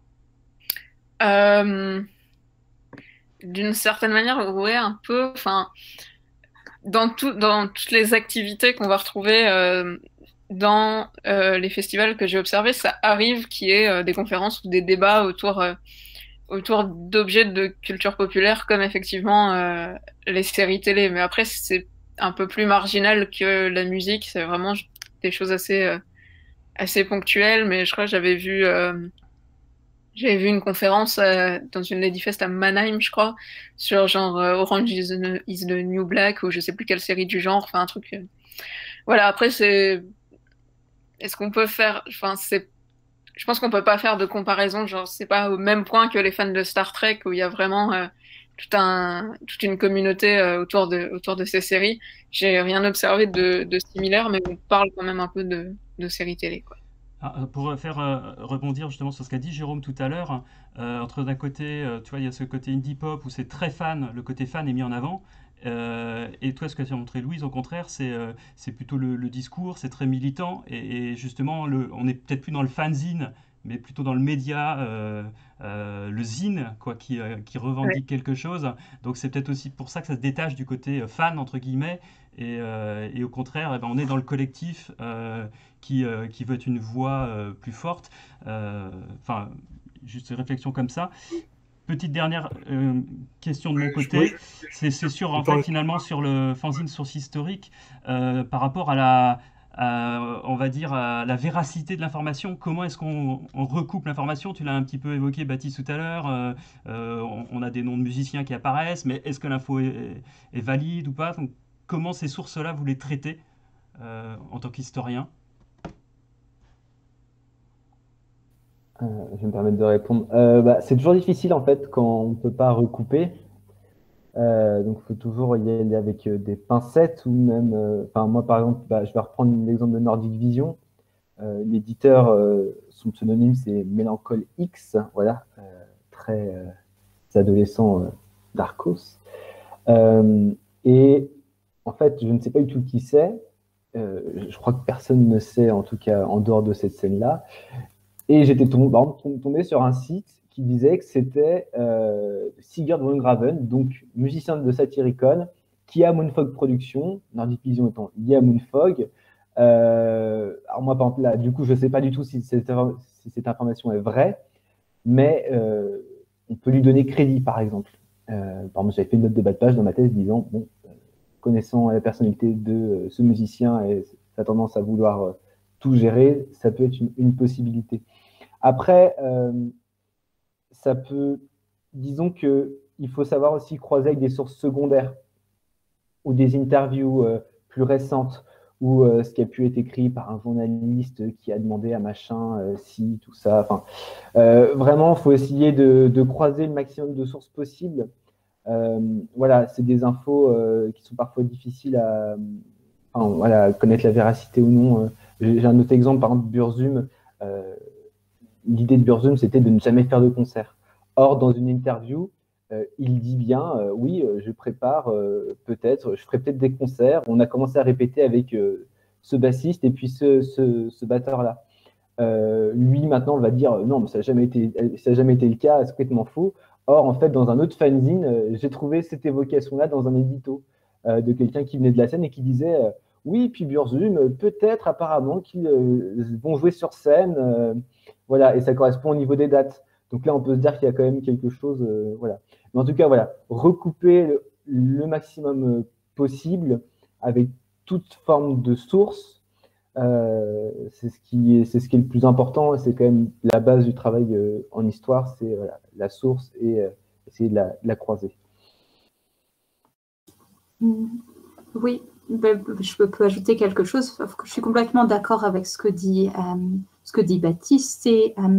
Euh, d'une certaine manière, ouais, un peu. Enfin, dans tout, dans toutes les activités qu'on va retrouver euh, dans euh, les festivals que j'ai observés, ça arrive qu'il y ait euh, des conférences ou des débats autour, euh, autour d'objets de culture populaire, comme effectivement euh, les séries télé. Mais après, c'est un peu plus marginal que la musique. C'est vraiment des choses assez, euh, assez ponctuelles. Mais je crois que j'avais vu, euh, j'avais vu une conférence euh, dans une Ladyfest à Mannheim, je crois, sur genre euh, Orange is the, is the New Black ou je sais plus quelle série du genre. Enfin, un truc. euh, Voilà, après, c'est. Est-ce qu'on peut faire. Enfin, c'est. Je pense qu'on peut pas faire de comparaison. Genre, c'est pas au même point que les fans de Star Trek où il y a vraiment euh, tout un, toute une communauté euh, autour de, autour de ces séries. J'ai rien observé de, de similaire, mais on parle quand même un peu de, de séries télé, quoi. Ah, euh, pour faire euh, rebondir justement sur ce qu'a dit Jérôme tout à l'heure, euh, entre d'un côté, euh, tu vois, il y a ce côté indie pop où c'est très fan, le côté fan est mis en avant, euh, et toi, ce que tu as montré Louise, au contraire, c'est euh, c'est plutôt le, le discours, c'est très militant, et, et justement, le, on n'est peut-être plus dans le fanzine, mais plutôt dans le média, euh, euh, le zine, quoi, qui, euh, qui Ouais. revendique quelque chose. Donc c'est peut-être aussi pour ça que ça se détache du côté euh, fan, entre guillemets, et, euh, et au contraire, eh ben, on est dans le collectif. euh, qui, euh, qui veut être une voix euh, plus forte. Euh, Enfin, juste une réflexion comme ça. Petite dernière euh, question de mon Ouais, je- moi, côté, c'est c'est sur en fait Attends, finalement sur le fanzine source historique euh, par rapport à la, à, on va dire à la véracité de l'information. Comment est-ce qu'on on recoupe l'information? Tu l'as un petit peu évoqué, Baptiste, tout à l'heure. euh, euh, on, on a des noms de musiciens qui apparaissent, mais est-ce que l'info est, est valide ou pas? Donc, comment ces sources-là vous les traitez euh, en tant qu'historien? Euh, je vais me permettre de répondre. Euh, bah, c'est toujours difficile en fait quand on ne peut pas recouper. Euh, donc, il faut toujours y aller avec euh, des pincettes ou même. euh, Enfin, moi, par exemple, bah, je vais reprendre l'exemple de Nordic Vision. Euh, l'éditeur, euh, son pseudonyme, c'est Mélancole X. Voilà, euh, très euh, adolescent euh, d'Arcos. Euh, et en fait, je ne sais pas du tout qui c'est. Euh, je crois que personne ne sait, en tout cas en dehors de cette scène-là. Et j'étais tombé, par exemple, tombé sur un site qui disait que c'était euh, Sigurd von Graven, donc musicien de Satyricon, qui a Moonfog Productions, Nordic Vision étant lié à Moonfog. Euh, alors moi, par exemple, là, du coup, je ne sais pas du tout si cette, si cette information est vraie, mais euh, on peut lui donner crédit, par exemple. Euh, par exemple, j'avais fait une note de bas de page dans ma thèse disant, bon, euh, connaissant la personnalité de euh, ce musicien et sa tendance à vouloir euh, tout gérer, ça peut être une, une possibilité. Après, euh, ça peut, disons que il faut savoir aussi croiser avec des sources secondaires ou des interviews euh, plus récentes ou euh, ce qui a pu être écrit par un journaliste qui a demandé à machin euh, si tout ça. Enfin, euh, vraiment, il faut essayer de, de croiser le maximum de sources possibles. Euh, voilà, c'est des infos euh, qui sont parfois difficiles à, enfin, voilà, à connaître la véracité ou non. J'ai un autre exemple, par exemple, Burzum. Euh, L'idée de Burzum, c'était de ne jamais faire de concert. Or, dans une interview, euh, il dit bien, euh, oui, euh, je prépare euh, peut-être, je ferai peut-être des concerts. On a commencé à répéter avec euh, ce bassiste et puis ce, ce, ce batteur-là. Euh, lui, maintenant, on va dire, non, mais ça n'a jamais été, ça n'a jamais été le cas, c'est complètement faux. Or, en fait, dans un autre fanzine, euh, j'ai trouvé cette évocation-là dans un édito euh, de quelqu'un qui venait de la scène et qui disait, euh, oui, puis Burzum, peut-être apparemment qu'ils euh, vont jouer sur scène. Euh, voilà, et ça correspond au niveau des dates. Donc là, on peut se dire qu'il y a quand même quelque chose. Euh, voilà. Mais en tout cas, voilà, recouper le, le maximum possible avec toute forme de source. Euh, c'est ce qui est, c'est ce qui est le plus important. C'est quand même la base du travail euh, en histoire, c'est voilà, la source et euh, essayer de la, de la croiser. Oui, ben, je peux, peux ajouter quelque chose. Je suis complètement d'accord avec ce que dit, euh, ce que dit Baptiste. C'est euh,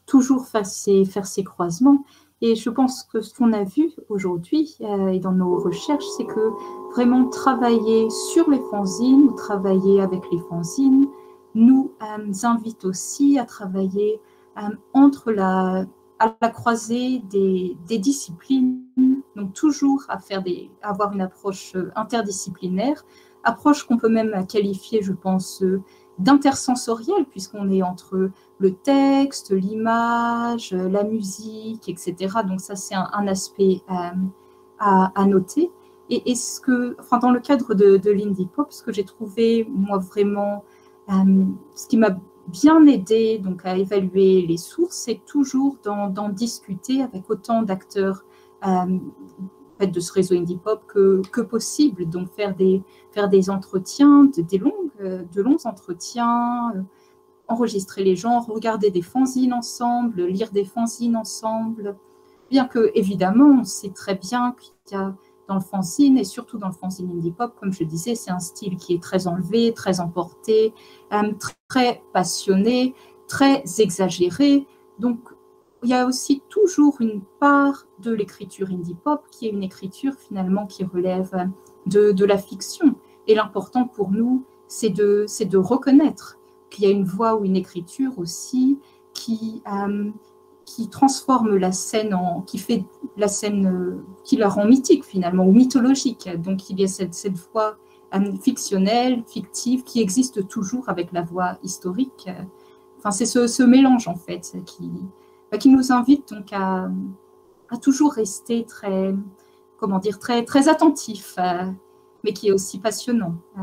toujours faire ces, faire ces croisements. Et je pense que ce qu'on a vu aujourd'hui euh, et dans nos recherches, c'est que vraiment travailler sur les fanzines ou travailler avec les fanzines nous euh, invite aussi à travailler euh, entre la, à la croisée des, des disciplines, donc toujours à faire des, à avoir une approche interdisciplinaire, approche qu'on peut même qualifier, je pense, d'intersensorielle, puisqu'on est entre le texte, l'image, la musique, et cetera. Donc ça, c'est un, un aspect euh, à, à noter. Et, et ce que, enfin, dans le cadre de, de l'indie pop, ce que j'ai trouvé, moi, vraiment, euh, ce qui m'a bien aidé donc, à évaluer les sources, c'est toujours d'en discuter avec autant d'acteurs euh, de ce réseau indie pop que, que possible. Donc faire des, faire des entretiens, de, des longues, de longs entretiens, euh, enregistrer les gens, regarder des fanzines ensemble, lire des fanzines ensemble. Bien que, évidemment, on sait très bien qu'il y a dans le fanzine, et surtout dans le fanzine indie pop, comme je disais, c'est un style qui est très enlevé, très emporté, euh, très passionné, très exagéré. Donc, il y a aussi toujours une part de l'écriture indie pop qui est une écriture finalement qui relève de, de la fiction. Et l'important pour nous, c'est de, c'est de reconnaître qu'il y a une voix ou une écriture aussi qui, euh, qui transforme la scène, en, qui fait la scène, euh, qui la rend mythique finalement, ou mythologique. Donc il y a cette, cette voix euh, fictionnelle, fictive, qui existe toujours avec la voix historique. Enfin, c'est ce, ce mélange en fait qui... qui nous invite donc à, à toujours rester très, comment dire, très, très attentif, euh, mais qui est aussi passionnant. Euh...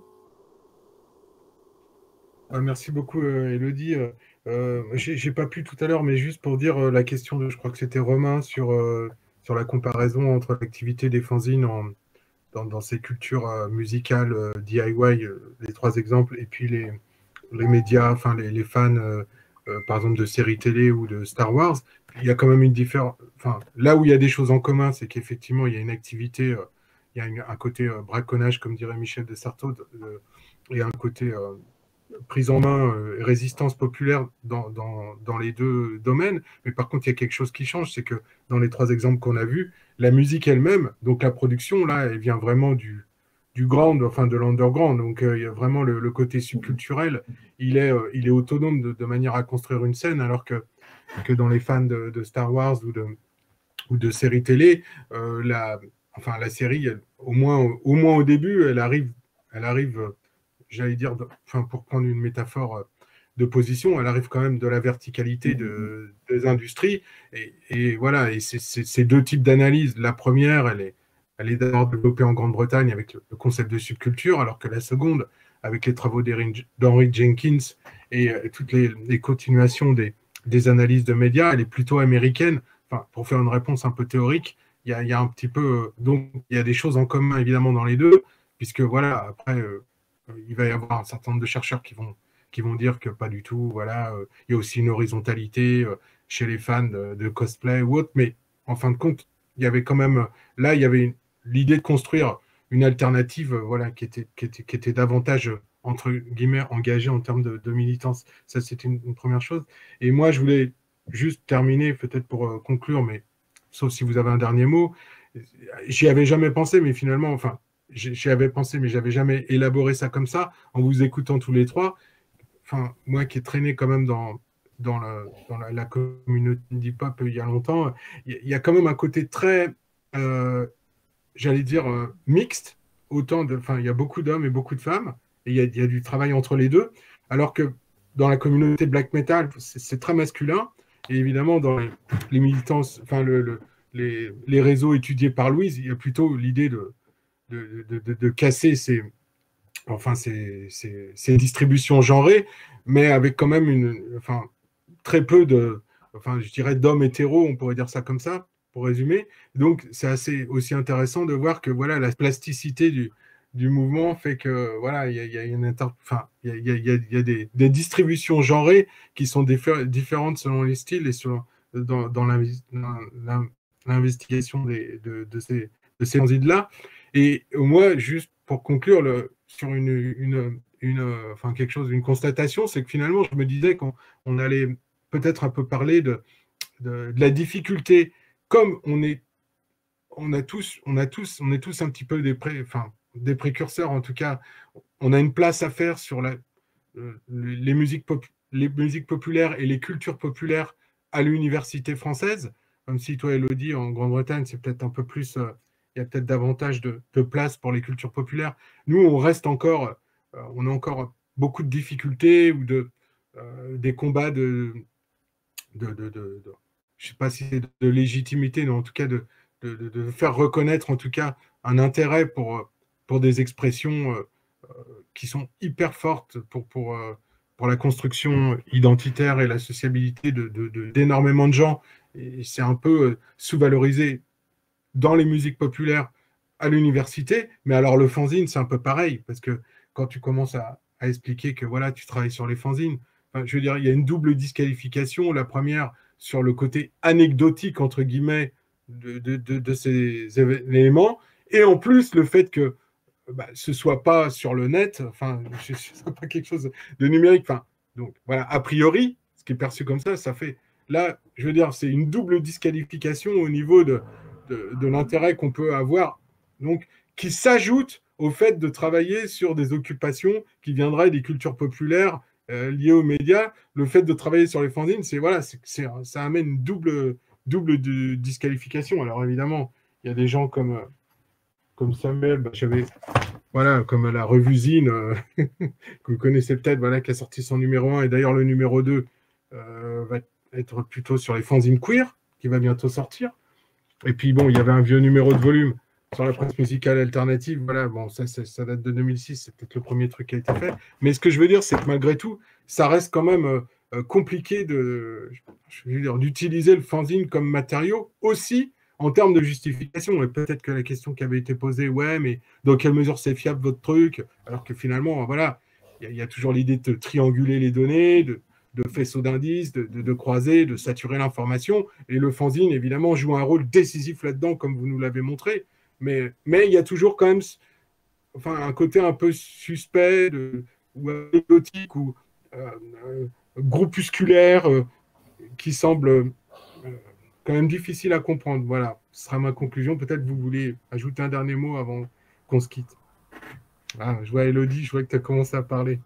Ah, merci beaucoup, euh, Élodie. Euh, J'ai pas pu tout à l'heure, mais juste pour dire euh, la question de, je crois que c'était Romain, sur, euh, sur la comparaison entre l'activité des fanzines en, dans, dans ces cultures euh, musicales euh, D I Y, euh, les trois exemples, et puis les, les médias, enfin les, les fans, euh, euh, par exemple de séries télé ou de Star Wars. Il y a quand même une différence. Enfin, là où il y a des choses en commun, c'est qu'effectivement, il y a une activité, euh, il y a une, un côté euh, braconnage, comme dirait Michel de Certeau, euh, et un côté euh, prise en main, euh, résistance populaire dans, dans, dans les deux domaines. Mais par contre, il y a quelque chose qui change, c'est que dans les trois exemples qu'on a vus, la musique elle-même, donc la production, là, elle vient vraiment du, du grand, enfin de l'underground. Donc euh, il y a vraiment le, le côté subculturel, il est, euh, il est autonome de, de manière à construire une scène, alors que, que dans les fans de, de Star Wars ou de, ou de séries télé, euh, la, enfin, la série, elle, au, moins, au moins au début, elle arrive, elle arrive euh, j'allais dire, de, enfin, pour prendre une métaphore euh, de position, elle arrive quand même de la verticalité de, des industries. Et, et voilà, et c'est ces deux types d'analyse. La première, elle est, elle est d'abord développée en Grande-Bretagne avec le, le concept de subculture, alors que la seconde, avec les travaux d'Henry Jenkins et, et toutes les, les continuations des, des analyses de médias, elle est plutôt américaine. Enfin, pour faire une réponse un peu théorique, il y a, il y a un petit peu... Donc, il y a des choses en commun, évidemment, dans les deux, puisque, voilà, après... Euh, il va y avoir un certain nombre de chercheurs qui vont, qui vont dire que pas du tout, voilà, euh, il y a aussi une horizontalité euh, chez les fans de, de cosplay ou autre, mais en fin de compte, il y avait quand même, là, il y avait l'idée de construire une alternative, euh, voilà, qui était, qui était, qui était davantage, euh, entre guillemets, engagée en termes de, de militance. Ça, c'était une, une première chose. Et moi, je voulais juste terminer, peut-être pour euh, conclure, mais sauf si vous avez un dernier mot, j'y avais jamais pensé, mais finalement, enfin, j'y avais pensé, mais j'avais jamais élaboré ça comme ça, en vous écoutant tous les trois. Enfin, moi qui ai traîné quand même dans, dans, le, dans la, la communauté indie pop il y a longtemps, il y, y a quand même un côté très, euh, j'allais dire, euh, mixte. Autant de, enfin, il y a beaucoup d'hommes et beaucoup de femmes, et il y a, y a du travail entre les deux, alors que dans la communauté black metal, c'est très masculin, et évidemment, dans les, les militants, enfin, le, le, les, les réseaux étudiés par Louise, il y a plutôt l'idée de De, de, de casser ces, enfin, ces, ces, ces distributions genrées, mais avec quand même une, enfin, très peu de, enfin, je dirais d'hommes hétéros, on pourrait dire ça comme ça, pour résumer. Donc, c'est assez aussi intéressant de voir que voilà, la plasticité du, du mouvement fait que voilà, il y a, y a une inter... enfin, il y a, y a, y a des, des distributions genrées qui sont différentes selon les styles et selon, dans, dans l'investigation des, de, de ces, de ces enzymes-là. Et moi, juste pour conclure le, sur une, une, une, enfin quelque chose, une constatation, c'est que finalement, je me disais qu'on on allait peut-être un peu parler de, de, de la difficulté, comme on est, on a tous, on a tous, on est tous un petit peu des, pré, enfin, des précurseurs, en tout cas, on a une place à faire sur la, euh, les, musiques pop, les musiques populaires et les cultures populaires à l'université française, même si toi, Elodie, en Grande-Bretagne, c'est peut-être un peu plus, euh, il y a peut-être davantage de, de place pour les cultures populaires. Nous, on reste encore, euh, on a encore beaucoup de difficultés ou de, euh, des combats de, de, de, de, de je ne sais pas si c'est de légitimité, mais en tout cas de, de, de, de faire reconnaître en tout cas un intérêt pour, pour des expressions euh, qui sont hyper fortes pour, pour, euh, pour la construction identitaire et la sociabilité de, de, de, d'énormément de gens. Et c'est un peu sous-valorisé dans les musiques populaires à l'université, mais alors le fanzine, c'est un peu pareil, parce que quand tu commences à, à expliquer que voilà, tu travailles sur les fanzines, enfin, je veux dire, il y a une double disqualification. La première, sur le côté anecdotique, entre guillemets, de, de, de, de ces éléments, et en plus, le fait que bah, ce soit pas sur le net, enfin, ce soit pas quelque chose de numérique, enfin, donc voilà, a priori, ce qui est perçu comme ça, ça fait, là, je veux dire, c'est une double disqualification au niveau de, de, de l'intérêt qu'on peut avoir, donc, qui s'ajoute au fait de travailler sur des occupations qui viendraient des cultures populaires euh, liées aux médias. Le fait de travailler sur les fanzines, c'est, voilà, c'est, c'est, ça amène une double, double de disqualification. Alors, évidemment, il y a des gens comme, comme Samuel, bah, j'avais, voilà, comme la revue Zine, euh, que vous connaissez peut-être, voilà, qui a sorti son numéro un, et d'ailleurs, le numéro deux euh, va être plutôt sur les fanzines queer, qui va bientôt sortir. Et puis, bon, il y avait un vieux numéro de volume sur la presse musicale alternative. Voilà, bon, ça, ça, ça date de deux mille six, c'est peut-être le premier truc qui a été fait. Mais ce que je veux dire, c'est que malgré tout, ça reste quand même euh, compliqué de, je veux dire, d'utiliser le fanzine comme matériau aussi en termes de justification. Et peut-être que la question qui avait été posée, ouais, mais dans quelle mesure c'est fiable votre truc? Alors que finalement, voilà, il y, y a toujours l'idée de trianguler les données, de de faisceaux d'indices, de, de, de croiser, de saturer l'information. Et le fanzine, évidemment, joue un rôle décisif là-dedans, comme vous nous l'avez montré. Mais, mais il y a toujours quand même enfin, un côté un peu suspect, de, ou anecdotique, ou euh, euh, groupusculaire, euh, qui semble euh, quand même difficile à comprendre. Voilà, ce sera ma conclusion. Peut-être vous voulez ajouter un dernier mot avant qu'on se quitte. Ah, je vois Elodie, je vois que tu as commencé à parler.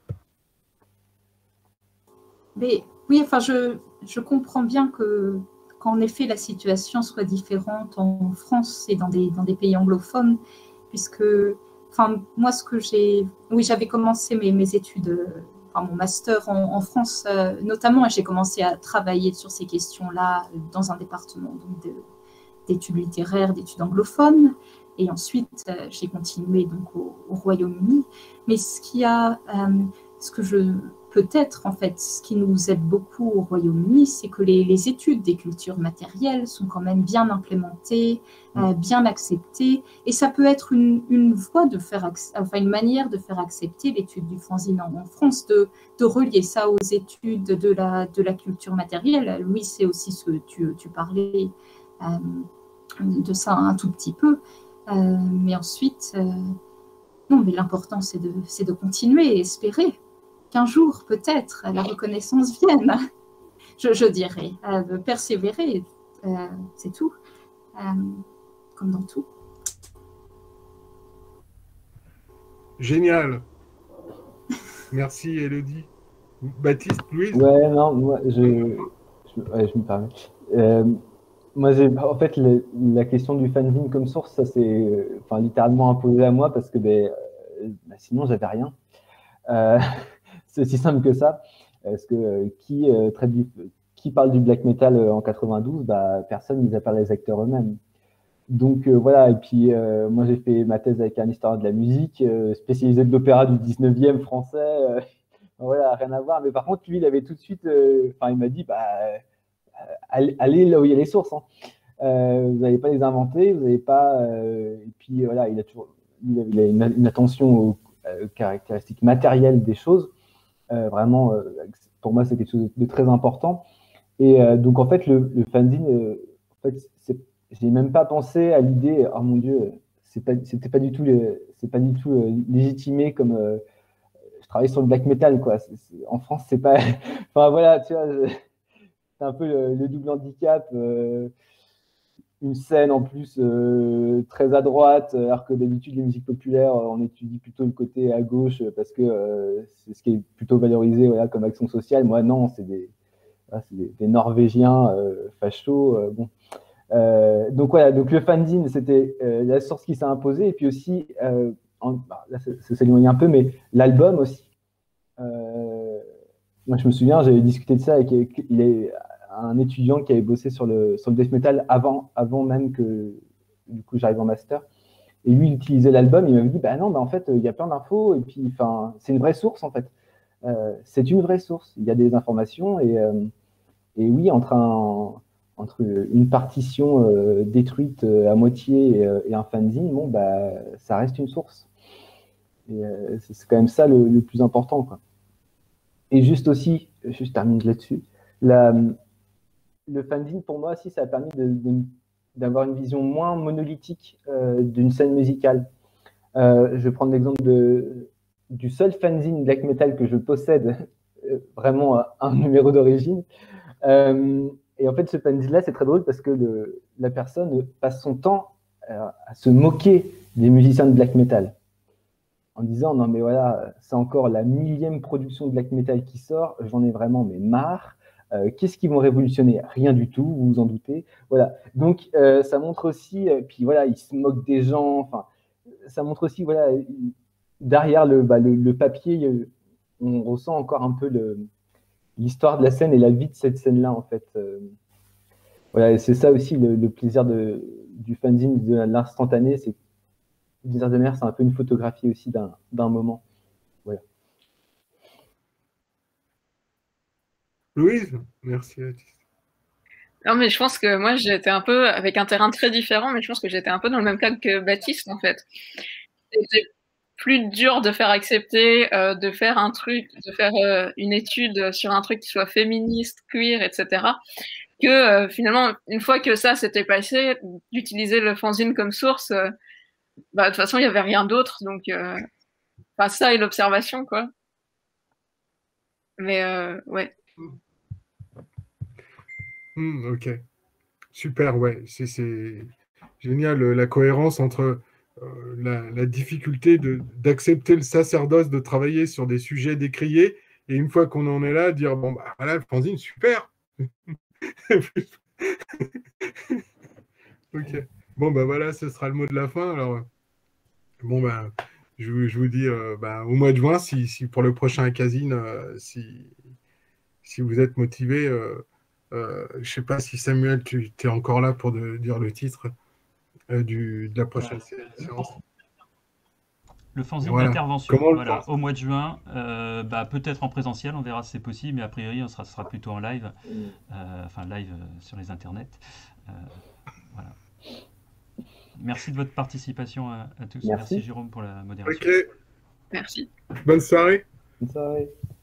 Mais oui, enfin, je, je comprends bien que, qu'en effet, la situation soit différente en France et dans des, dans des pays anglophones, puisque, enfin, moi, ce que j'ai... Oui, j'avais commencé mes, mes études, enfin, mon master en, en France, euh, notamment, et j'ai commencé à travailler sur ces questions-là dans un département donc, de, d'études littéraires, d'études anglophones, et ensuite, euh, j'ai continué donc au, au Royaume-Uni. Mais ce qui a... Euh, ce que je... Peut-être, en fait, ce qui nous aide beaucoup au Royaume-Uni, c'est que les, les études des cultures matérielles sont quand même bien implémentées, euh, bien acceptées, et ça peut être une, une voie de faire, enfin une manière de faire accepter l'étude du fanzine en, en France, de, de relier ça aux études de la, de la culture matérielle. Louis, c'est aussi ce que tu, tu parlais euh, de ça un tout petit peu, euh, mais ensuite, euh, non, mais l'important, c'est de, c'est de continuer et espérer qu'un jour, peut-être, la reconnaissance vienne, je, je dirais, euh, de persévérer, euh, c'est tout, euh, comme dans tout. Génial. Merci, Elodie. Baptiste, Louise? Ouais, non, moi, je, je, ouais, je me permets. Euh, moi, j'ai, en fait, le, la question du fanzine comme source, ça s'est enfin, littéralement imposé à moi parce que ben, euh, bah, sinon, j'avais rien. Euh, c'est aussi simple que ça. Parce que euh, qui, euh, traite du, qui parle du black metal euh, en quatre-vingt-douze, bah, personne, mis à part les acteurs eux-mêmes. Donc euh, voilà, et puis euh, moi j'ai fait ma thèse avec un historien de la musique, euh, spécialisé de l'opéra du dix-neuvième français. Euh, voilà, rien à voir. Mais par contre, lui, il avait tout de suite, euh, enfin, il m'a dit, bah, euh, allez, allez là où il y a les sources. Hein. Euh, vous n'allez pas les inventer, vous n'allez pas. Euh, et puis voilà, il a toujours, il a, il a une, une attention aux euh, caractéristiques matérielles des choses. Euh, vraiment, euh, pour moi, c'est quelque chose de très important. Et euh, donc, en fait, le, le fanzine, euh, en fait, c'est, j'ai même pas pensé à l'idée. Oh mon Dieu, c'est pas, c'était pas du tout, le, c'est pas du tout euh, légitimé comme. Euh, je travaille sur le black metal, quoi. C'est, c'est, en France, c'est pas. Enfin voilà, tu vois. Je, un peu le, le double handicap. Euh, une scène en plus euh, très à droite, alors que d'habitude, les musiques populaires, on étudie plutôt le côté à gauche parce que euh, c'est ce qui est plutôt valorisé voilà, comme action sociale. Moi, non, c'est des, voilà, des, des Norvégiens euh, fachos. Euh, bon. Euh, donc voilà, donc le fanzine, c'était euh, la source qui s'est imposée, et puis aussi, euh, en, bah, là, ça, ça s'éloigne un peu, mais l'album aussi. Euh, moi, je me souviens, j'avais discuté de ça avec il est, un étudiant qui avait bossé sur le, sur le death metal avant, avant même que du coup j'arrive en master. Et lui, il utilisait l'album, il m'avait dit, bah non, bah en fait, il y a plein d'infos, et puis, enfin, c'est une vraie source, en fait. Euh, c'est une vraie source. Il y a des informations, et, euh, et oui, entre, un, entre une partition euh, détruite euh, à moitié et, euh, et un fanzine, bon, bah, ça reste une source. Et euh, c'est quand même ça le, le plus important, quoi. Et juste aussi, je termine là-dessus, la, le fanzine, pour moi aussi, ça a permis de, de, d'avoir une vision moins monolithique euh, d'une scène musicale. Euh, je vais prendre l'exemple de, du seul fanzine black metal que je possède, euh, vraiment un numéro d'origine. Euh, et en fait, ce fanzine-là, c'est très drôle parce que le, la personne passe son temps euh, à se moquer des musiciens de black metal, en disant non mais voilà, c'est encore la millième production de black metal qui sort, j'en ai vraiment mais marre. Euh, Qu'est-ce qu'ils vont révolutionner? Rien du tout, vous vous en doutez. Voilà. Donc euh, ça montre aussi, euh, puis voilà, ils se moquent des gens. Enfin, ça montre aussi, voilà, derrière le, bah, le, le papier, on ressent encore un peu l'histoire de la scène et la vie de cette scène-là en fait. Euh, voilà, et c'est ça aussi le, le plaisir de, du fanzine, de l'instantané, c'est Blizzard de mer, c'est un peu une photographie aussi d'un moment. Voilà. Louise, merci. Non, mais je pense que moi, j'étais un peu avec un terrain très différent, mais je pense que j'étais un peu dans le même cas que Baptiste, en fait. C'était plus dur de faire accepter, euh, de faire un truc, de faire euh, une étude sur un truc qui soit féministe, queer, et cetera, que euh, finalement, une fois que ça s'était passé, d'utiliser le fanzine comme source, euh, bah, de toute façon, il n'y avait rien d'autre, donc euh, enfin, ça et l'observation, quoi. Mais euh, ouais. Mmh, ok, super, ouais, c'est génial, la cohérence entre euh, la, la difficulté d'accepter le sacerdoce, de travailler sur des sujets décriés, et une fois qu'on en est là, dire, bon, bah voilà, le fanzine, super. Ok, bon, bah voilà, ce sera le mot de la fin, alors, bon, bah, je, je vous dis euh, bah, au mois de juin, si, si pour le prochain Casine, euh, si, si vous êtes motivé, euh, euh, je ne sais pas si Samuel, tu es encore là pour de, dire le titre euh, du, de la prochaine séance. Le fanzine Voilà. d'intervention, Comment le voilà, pense au mois de juin, euh, bah, peut-être en présentiel, on verra si c'est possible, mais a priori, on sera, sera plutôt en live, euh, enfin live euh, sur les internets. Euh, voilà. Merci de votre participation à, à tous. Merci. Merci Jérôme pour la modération. Ok. Merci. Bonne soirée. Bonne soirée.